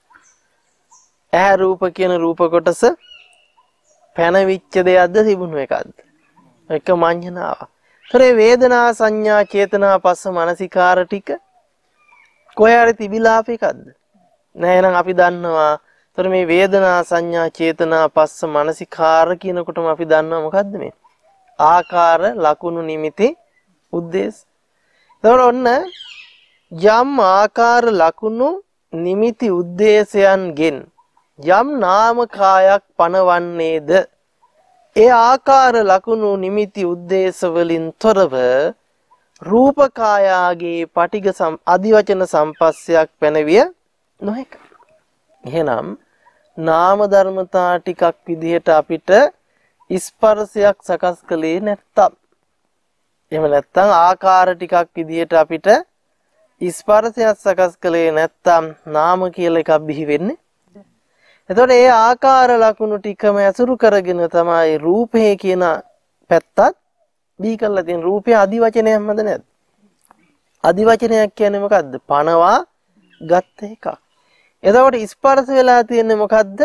ඇහැ රූප කියන රූප කොටස පැනවිච්ච දෙයක්ද තිබුණු එකක්ද? එක මඤ්ඤණාවක්. ඒතරේ වේදනා සංඥා චේතනා පස්ස මනසිකාර ටික කොහේ හරි තිබිලා අප එකක්ද? නෑ. එහෙනම් අපි දන්නවා. ඒතර මේ වේදනා සංඥා චේතනා පස්ස මනසිකාර කියනකොටම අපි දන්නවා මොකද්ද මේ? ආකාර ලකුණු නිමිති උද්දේශ. ඒතර ඔන්න යම් ආකාර ලකුණු නිමිති උද්දේශයන්ගෙන් යම් නාම කායක් පනවන්නේද ඒ ආකාර ලකුණු නිමිති උද්දේශ වලින් තොරව රූප කායාගේ පටිඝ අදිවචන සම්පස්සයක් පැනවිය නොහැක. එහෙනම් නාම ධර්මතා ටිකක් විදිහට අපිට ස්පර්ශයක් සකස් කළේ නැත්තම්, එහෙම නැත්තම් ආකාර ටිකක් විදිහට අපිට ස්පර්ශයක් සකස් කළේ නැත්තම් නාම කියලා එකක් බිහි වෙන්නේ. එතකොට ඒ ආකාර ලකුණු ටිකම ඇසුරු කරගෙන තමයි රූපය කියන පැත්තත් බිහි කරලා තියෙන. රූපය අදිවචනයක්මද නැද්ද? අදිවචනයක් කියන්නේ මොකද්ද? පනවා ගත්ත එකක්. එතකොට ස්පර්ශ වෙලා තියෙන්නේ මොකද්ද?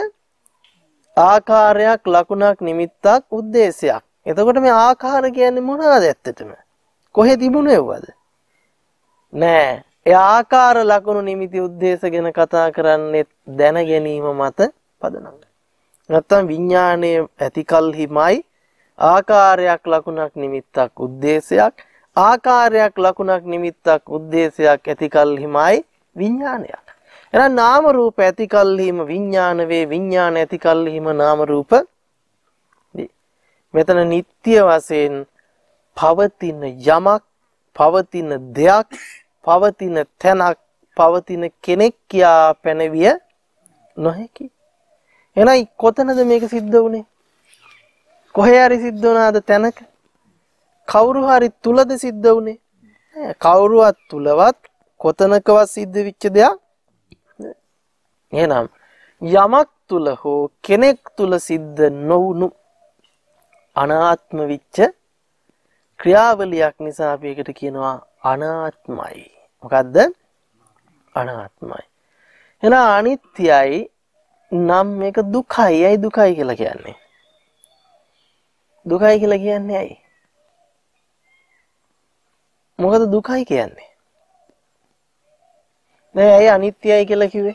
ආකාරයක් ලකුණක් නිමිත්තක් උද්දේශයක්. එතකොට මේ ආකාර කියන්නේ මොනවාද ඇත්තටම? කොහෙ තිබුණේවද? නෑ. ඒ ආකාර ලකුණු නිමිති උද්දේශ ගැන කතා කරන්නේ දැන ගැනීම මත පදනම්. නැත්තම් විඥානයේ ඇතිකල්හිමයි ආකාරයක් ලකුණක් නිමිත්තක් උද්දේශයක්, ආකාරයක් ලකුණක් නිමිත්තක් උද්දේශයක් ඇතිකල්හිමයි විඥානයක්. එහෙනම් නාම රූප ඇතිකල්හිම විඥාන වේ, විඥාන ඇතිකල්හිම නාම රූප වේ. මෙතන නිට්ටය වශයෙන් පවතින යමක්, පවතින දෙයක්, පවතින තැනක්, පවතින කෙනෙක් කියා පැනවිය නොහැකි. එහෙනම් කොතනද මේක සිද්ධ වුනේ? කොහේ හරි සිද්ධ වුණාද තැනක? කවුරු හරි තුලද සිද්ධ වුනේ? නෑ. කවුරුවත් තුලවත් කොතනකවත් සිද්ධ වෙච්ච දෙයක්. එහෙනම් යමක් තුල හෝ කෙනෙක් තුල සිද්ධ නොවුණු අනාත්ම විච්ච ක්‍රියාවලියක් නිසා අපි ඒකට කියනවා අනාත්මයි. මොකද්ද? අනාත්මයි. එහෙනම් අනිත්‍යයි නම් මේක දුකයි. ඇයි දුකයි කියලා කියන්නේ? දුකයි කියලා කියන්නේ ඇයි? මොකද දුකයි කියන්නේ? නෑ, ඇයි අනිත්‍යයි කියලා කිව්වේ?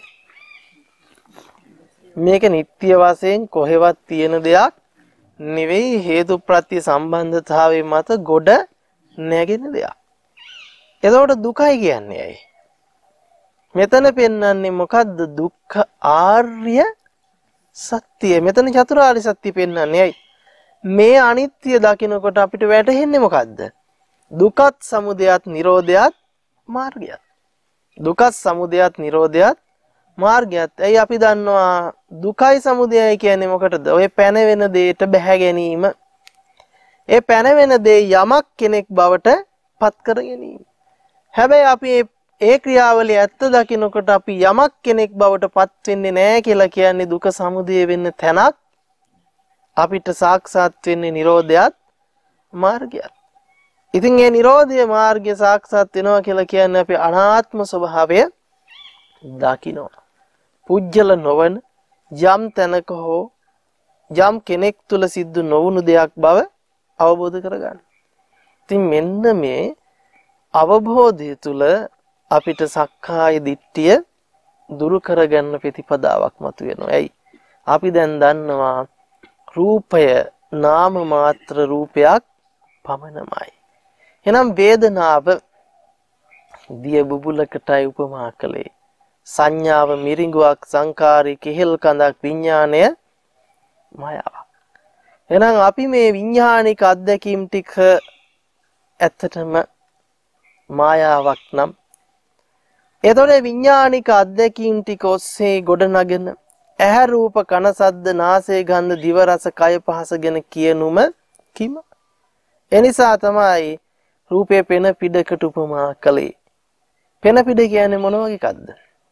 මේක නිට්ටය වශයෙන් කොහෙවත් තියෙන දෙයක් නෙවෙයි, හේතු ප්‍රත්‍ය සම්බන්ධතාවයේ මත ගොඩ නැගෙන දෙයක්. එතකොට දුකයි කියන්නේ ඇයි? මෙතන පෙන්වන්නේ මොකද්ද? දුක්ඛ ආර්ය සත්‍යය. මෙතන චතුරාර්ය සත්‍ය පෙන්වන්නේ ඇයි? මේ අනිත්‍ය දකිනකොට අපිට වැටහෙන්නේ මොකද්ද? දුකත් සමුදයත් නිරෝධයත් මාර්ගයත්. දුකත් සමුදයත් නිරෝධයත් මාර්ගයත්. එයි අපි දන්නවා දුකයි සමුදයයි කියන්නේ මොකටද? ඔය පැනවෙන දෙයට බැහැ ගැනීම. ඒ පැනවෙන දේ යමක් කෙනෙක් බවට පත් කර ගැනීම. හැබැයි අපි ඒ ක්‍රියාවලිය ඇත්ත දකිනකොට අපි යමක් කෙනෙක් බවට පත් වෙන්නේ නැහැ කියලා කියන්නේ දුක සමුදය වෙන්න තැනක්. අපිට සාක්ෂාත් වෙන්නේ නිරෝධයත් මාර්ගයත්. ඉතින් මේ නිරෝධය මාර්ගය සාක්ෂාත් වෙනවා කියලා කියන්නේ අපි අනාත්ම ස්වභාවය දකිනවා. පුජ්‍යල නොවන යම් තැනක හෝ යම් කෙනෙක් තුල සිද්ධ නොවුණු දෙයක් බව අවබෝධ කරගන්න. ඉතින් මෙන්න මේ අවබෝධය තුල අපිට සක්කාය දිට්ඨිය දුරු කරගන්න ප්‍රතිපදාවක් මතුවෙනවා. ඇයි? අපි දැන් දන්නවා රූපය නාම මාත්‍ර රූපයක් පමණමයි. එනම් වේදනාව දිය බුබුලකටයි උපමා කළේ. සංඥාව මිරිඟුවක්, සංකාරී කෙහෙල් කඳක්, විඥාණය මායාවක්. එහෙනම් අපි මේ විඥානික අත්දැකීම් ටික ඇත්තටම මායාවක් නම් එතකොට විඥානික අත්දැකීම් ටික ඔස්සේ ගොඩනගෙන ඇහැ රූප කන සද්ද නාසය ගන්ධ දිව රස කය පහස ගැන කියනුම කිම. එනිසා තමයි රූපේ පෙන පිඩකට උපමා කළේ. පෙන පිඩ කියන්නේ මොන වගේ එකක්ද?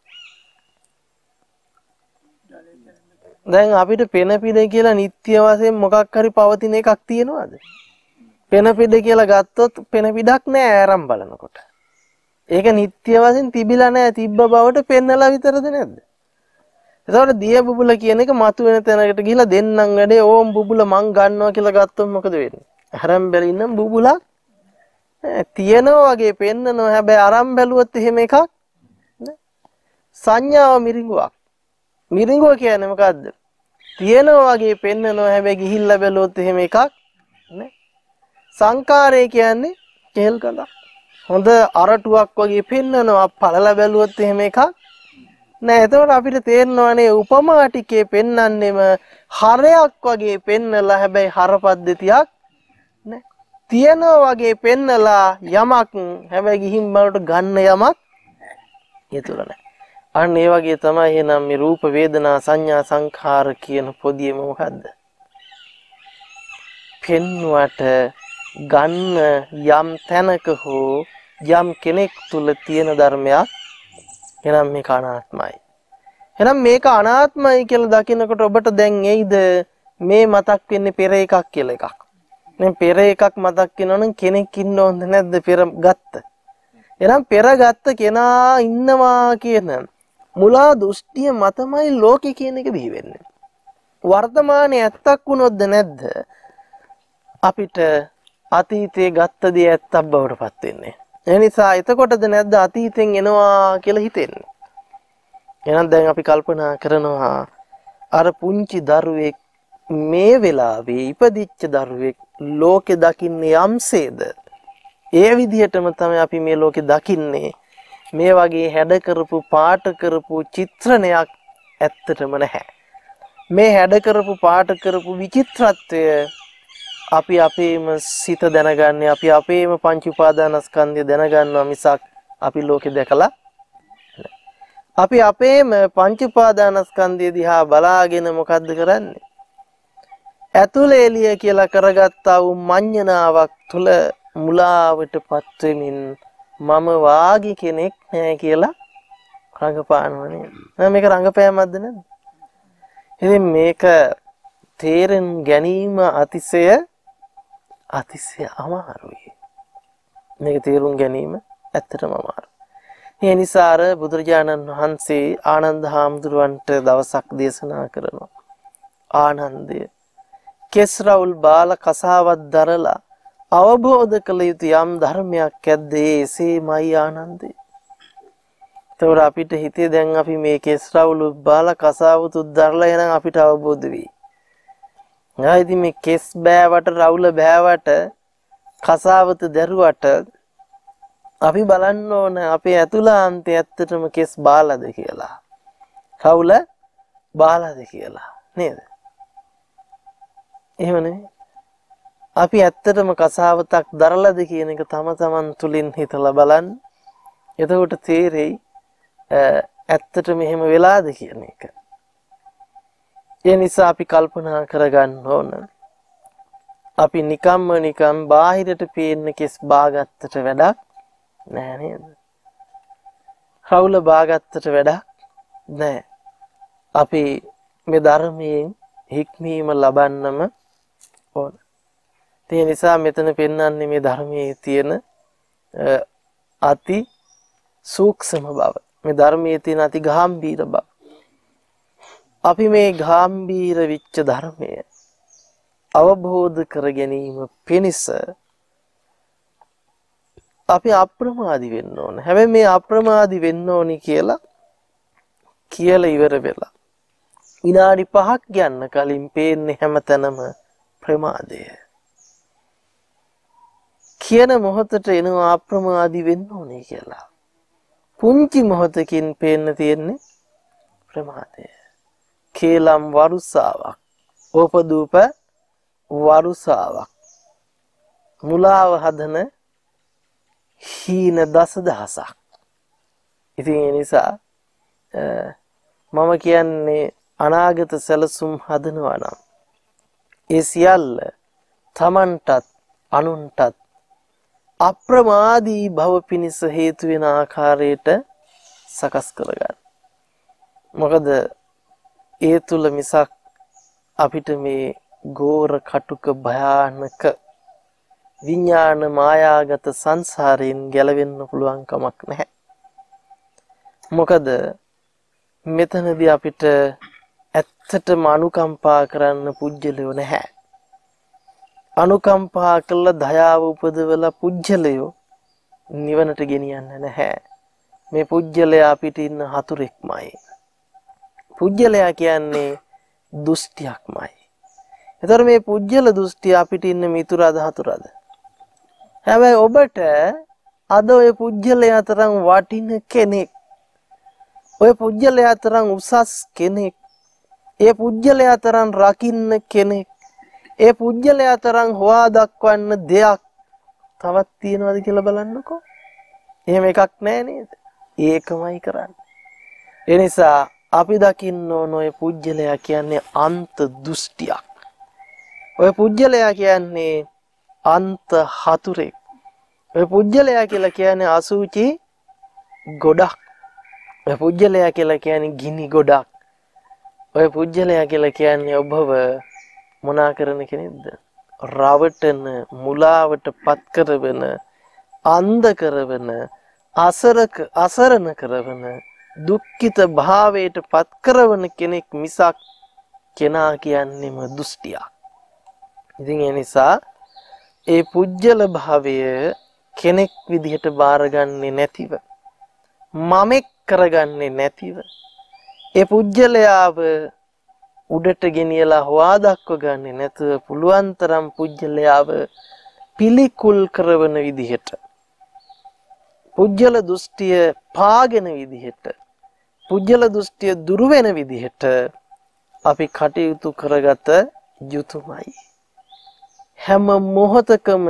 දැන් අපිට පෙන පිඩ කියලා නිත්‍ය වශයෙන් මොකක් හරි පවතින එකක් තියෙනවද? පෙන පිඩ කියලා ගත්තොත් පෙන පිඩක් නෑ ආරම්භ බලනකොට. ඒක නිත්‍ය වශයෙන් තිබිලා නෑ, තිබ්බ බවට පෙන්නලා විතරද නැද්ද? එතකොට දිය බුබුල කියන එක මතුවෙන තැනකට ගිහිලා දෙන්නම් වැඩේ ඕම් බුබුල මං ගන්නවා කියලා ගත්තොත් මොකද වෙන්නේ? අරන් බැලින්නම් බුබුලක් තියෙනවා වගේ පෙන්නනවා. හැබැයි අරන් බැලුවොත් එහෙම එකක් නෑ. සංඥාව මිරිඟුවක්. මිරිඟුව කියන්නේ මොකද්ද? තියෙනවා වගේ පෙන්නනවා. හැබැයි ගිහිල්ලා බැලුවොත් එහෙම එකක් නෑ. සංකාරය කියන්නේ කෙහෙල් කඳක්. හොඳ අරටුවක් වගේ පෙන්නනවා. පළලා බැලුවොත් එහෙම එකක් නෑ. එතකොට අපිට තේරෙනවානේ උපමා ටිකේ පෙන්නන්නෙම හරයක් වගේ පෙන්නලා හැබැයි හර පද්ධතියක් නෑ. තියනවා වගේ පෙන්නලා යමක් හැබැයි ගිහින් බලට ගන්න යමක් ඒ තුල නෑ. අන්න ඒ වගේ තමයි එහෙනම් මේ රූප වේදනා සංඥා සංඛාර කියන පොදියම මොකද්ද? පෙන්වට ගන්න යම් තැනක හෝ යම් කෙනෙක් තුල තියෙන ධර්මයක්. එහෙනම් මේක අනාත්මයි. එහෙනම් මේක අනාත්මයි කියලා දකිනකොට ඔබට දැන් එයිද මේ මතක් වෙන්නේ පෙර එකක් කියලා එකක්. දැන් පෙර එකක් මතක් වෙනවනම් කෙනෙක් ඉන්න ඕනද නැද්ද පෙර ගත්ත? එහෙනම් පෙර ගත්ත කෙනා ඉන්නවා කියන මුලා දෘෂ්ටිය මතමයි ලෝකේ කියන එක බිහි වෙන්නේ. වර්තමානයේ ඇත්තක් වුණොත්ද නැද්ද අපිට අතීතයේ ගත්ත දේ ඇත්තක් බවට පත් වෙන්නේ. ඒ නිසා එතකොටද නැද්ද අතීතෙන් එනවා කියලා හිතෙන්නේ. එහෙනම් දැන් අපි කල්පනා කරනවා අර පුංචි දරුවෙක් මේ වෙලාවේ ඉපදිච්ච දරුවෙක් ලෝකෙ දකින්නේ යම්සේද ඒ විදිහටම තමයි අපි මේ ලෝකෙ දකින්නේ. මේ වගේ හැඩ කරපු පාට කරපු චිත්‍රණයක් ඇත්තටම නැහැ. මේ හැඩ කරපු පාට කරපු විචිත්‍රත්වය අපි අපේම සිත දැනගන්නේ, අපි අපේම පංච උපාදානස්කන්ධය දැනගන්නවා මිසක් අපි ලෝකෙ දැකලා අපි අපේම පංච උපාදානස්කන්ධය දිහා බලාගෙන මොකද්ද කරන්නේ? ඇතුළේ එළිය කියලා කරගත්තා වූ මඤ්ඤණාවක් තුල මුලාවටපත් වෙමින් මම වාගේ කෙනෙක් නෑ කියලා රඟපානවා නේද? මේක රඟපෑමක්ද නැද්ද? ඉතින් මේක තේරෙන් ගැනීම අතිශය අතිශය අමාරුයි. මේක තේරුම් ගැනීම ඇත්තටම අමාරුයි. ඒ නිසා අර බුදුරජාණන් වහන්සේ ආනන්ද හාමුදුරුවන්ට දවසක් දේශනා කරනවා. ආනන්දය කෙස් රවුල් බාල කසාවත් දරලා අවබෝධ කළ යුතු යම් ධර්මයක් ඇද්ද එසේමයි ආනන්දය. ඒතකොට අපිට හිතේ දැන් අපි මේ කෙස් රවුල් බාල කසාවතු දරලා එනං අපිට අවබෝධ වෙයි. ආ ඉතින් මේ කෙස් බෑවට රවුල බෑවට කසාවත දරුවට අපි බලන්න ඕන අපේ ඇතුළාන්තය ඇත්තටම කෙස් බාලද කියලා. රවුල බාලද කියලා නේද? එහෙම නෙමෙයි. අපි ඇත්තටම කසාවතක් දරලාද කියන එක තම තමන් තුලින් හිතලා බලන්න. එතකොට තේරෙයි ඇත්තටම එහෙම වෙලාද කියන එක. ඒ නිසා අපි කල්පනා කරගන්න ඕන. අපි නිකම්ම නිකම් බාහිරට පේන්න කෙස් බාගත්තට වැඩක් නෑ නේද? රවුල බාගත්තට වැඩක් නෑ. අපි මේ ධර්මයෙන් හික්මීම ලබන්නම ඕන. ඒ නිසා මෙතන පෙන්වන්නේ මේ ධර්මයේ තියෙන අති සූක්ෂම බව. මේ ධර්මයේ තියෙන අති ගාම්භීර බව. අපි මේ ගාම්භීර විච්ච ධර්මය අවබෝධ කර ගැනීම පිණිස අපි අප්‍රමාදී වෙන්න ඕන. හැබැයි මේ අප්‍රමාදී වෙන්න ඕනි කියලා කියලා ඉවර වෙලා විනාඩි පහක් යන්න කලින් පේන්නේ හැමතැනම ප්‍රමාදය. කියන මොහොතට එනවා අප්‍රමාදී වෙන්න ඕනේ කියලා. පුංචි මොහොතකින් පේන්න තියෙන්නේ ප්‍රමාදය. කේලම් වරුසාවක්. ඕපදූප වරුසාවක්. මුලාව හදන හීන දසදහසක්. ඉතින් ඒ නිසා මම කියන්නේ අනාගත සැලසුම් හදනවා නම් ඒ සියල්ල තමන්ටත් අනුන්ටත් අප්‍රමාදී භව පිණිස හේතු වෙන ආකාරයට සකස් කරගන්න. මොකද ඒ තුල මිසක් අපිට මේ ගෝර කටුක භයානක විඥාන මායාගත සංසාරයෙන් ගැලවෙන්න පුළුවන් කමක් නැහැ. මොකද මෙතනදී අපිට ඇත්තටම අනුකම්පා කරන්න පුජ්‍යලයෝ නැහැ. අනුකම්පා කළ දයාව උපදවලා පුජ්‍යලයෝ නිවනට ගෙනියන්නේ නැහැ. මේ පුජ්‍යලයා අපිට ඉන්න හතුරෙක්මයි. පුජ්‍යලයා කියන්නේ දුෂ්ටියක්මයි. ඒතර මේ පුජ්‍යල දෘෂ්ටි අපිට ඉන්න මිතුරාද හතුරාද? හැබැයි ඔබට අද ඔය පුජ්‍යලයා තරම් වටින කෙනෙක්, ඔය පුජ්‍යලයා තරම් උසස් කෙනෙක්, ඒ පුජ්‍යලයා තරම් රකින්න කෙනෙක්, ඒ පුජ්‍යලයා තරම් හොවා දක්වන්න දෙයක් තවත් තියෙනවද කියලා බලන්නකෝ. එහෙම එකක් නැහැ නේද? ඒකමයි කරන්නේ. ඒ නිසා අපි දකින්න ඕන ඔය පුජ්‍යලයා කියන්නේ අන්ත දෘෂ්ටියක්. ඔය පුජ්‍යලයා කියන්නේ අන්ත හතුරෙක්. ඔය පුජ්‍යලයා කියලා කියන්නේ අසුචි ගොඩක්. ඔය පුජ්‍යලයා කියලා කියන්නේ ගිනි ගොඩක්. ඔය පුජ්‍යලයා කියලා කියන්නේ ඔබව මොනා කරන කෙනෙක්ද? රවටන, මුලාවට පත් කරවන, අන්ධ කරවන, අසරක අසරණ කරවන, දුක්ඛිත භාවයට පත් කරවන කෙනෙක් මිසක් කෙනා කියන්නේම දුෂ්ටියක්. ඉතින් ඒ නිසා ඒ පුජ්‍යල භාවය කෙනෙක් විදිහට බාරගන්නේ නැතිව, මමෙක් කරගන්නේ නැතිව, ඒ පුජ්‍යලයාව උඩට ගෙනියලා හොවා දක්ව ගන්නේ නැතුව පුළුවන් තරම් පුජ්‍යලයාව පිළිකුල් කරවන විදිහට, පුජ්‍යල දෘෂ්ටිය පාගෙන විදිහට, පුජ්‍යල දෘෂ්ටිය දුරු වෙන විදිහට අපි කටයුතු කරගත යුතුමයි. හැම මොහොතකම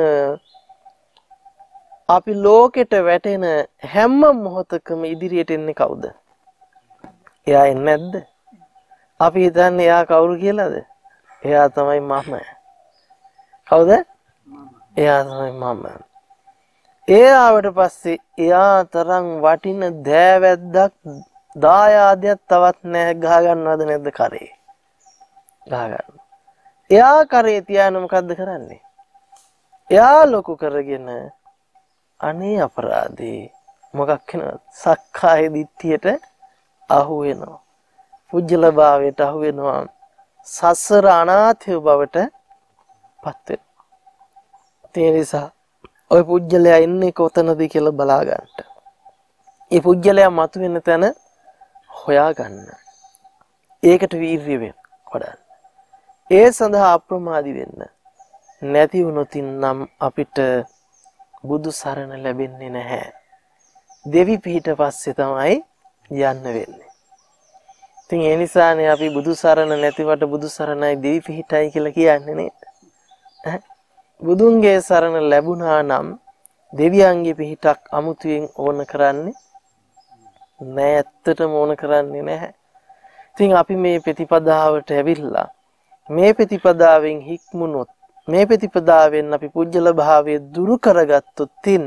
අපි ලෝකෙට වැටෙන හැම මොහොතකම ඉදිරියට එන්නේ කවුද? එයා එන්නේ නැද්ද? අපි හිතන්නේ එයා කවුරු කියලාද? එයා තමයි මම. කවුද? එයා තමයි මම. එයාට පස්සේ එයා තරම් වටින දෑවැද්දක් දායාදයක් තවත් නැහැ. ගහ ගන්නවද නැද්ද කරේ? ගහ ගන්න. එයා කරේ තියාන මොකද්ද කරන්නේ? එයා ලොකු කරගෙන අනේ අපරාධේ මොකක් වෙනවද? සක්කාය දිට්ඨියට අහු වෙනවා. පුජ්‍යල භාවයට අහු වෙනවා. සසර අනාථය බවට පත් වෙනවා. ඒ නිසා ඔය පුජ්‍යලයා ඉන්නේ කොතනද කියලා බලා ගන්න. ඒ පුජ්‍යලයා මතුවෙන තැන හොයා ගන්න. ඒකට වීර්ය වෙන්න වඩන්න. ඒ සඳහා අප්‍රමාදී වෙන්න. නැති වුණොත් නම් අපිට බුදු සරණ ලැබෙන්නේ නැහැ. දෙවි පිහිට පස්සේ තමයි යන්න වෙන්නේ. ඉතින් ඒ නිසානේ අපි බුදු සරණ නැතිවට බුදු සරණයි දෙවි පිහිටයි කියලා කියන්නේ නේද? බුදුන්ගේ සරණ ලැබුණා නම් දෙවියන්ගේ පිහිටක් අමුතුවෙන් ඕන කරන්නේ නෑ. ඇත්තටම ඕන කරන්නේ නැහැ. ඉතින් අපි මේ ප්‍රතිපදාවට ඇවිල්ලා මේ ප්‍රතිපදාවෙන් හික්මුණොත් මේ ප්‍රතිපදාවෙන් අපි පුජ්‍යල භාවය දුරු කරගත්තොත් තින්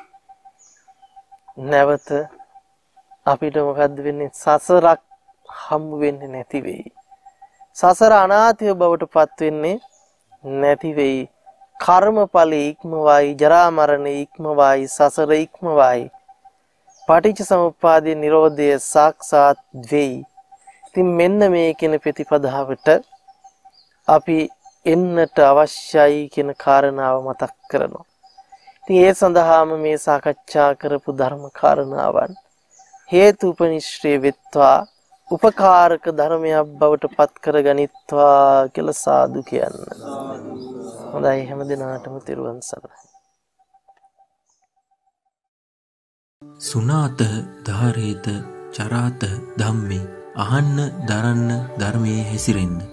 නැවත අපිට මොකද්ද වෙන්නේ? සසරක් හම්බ වෙන්නේ නැති වෙයි. සසර අනාථය බවට පත් වෙන්නේ නැති වෙයි. කර්මඵලයේ ඉක්මවයි, ජරා මරණේ ඉක්මවයි, සසර ඉක්මවයි. පටිච්ච සමුප්පාදයේ නිරෝධය සාක්ෂාත් වෙයි. ඉතින් මෙන්න මේ කියන ප්‍රතිපදාවට අපි එන්නට අවශ්‍යයි කියන කාරණාව මතක් කරනවා. ඉතින් ඒ සඳහාම මේ සාකච්ඡා කරපු ධර්ම කාරණාවන් හේතුපනිශ්‍රේ වෙත්වා උපකාරක ධර්මයක් බවට පත් කරගනිත්වා කියලා සාදු කියන්න. හොඳයි හැම දිනාටම තෙරුවන් සරණයි. සුනාත ධාරේත චරාත ධම්මේ අහන්න දරන්න ධර්මයේ හැසිරෙන්න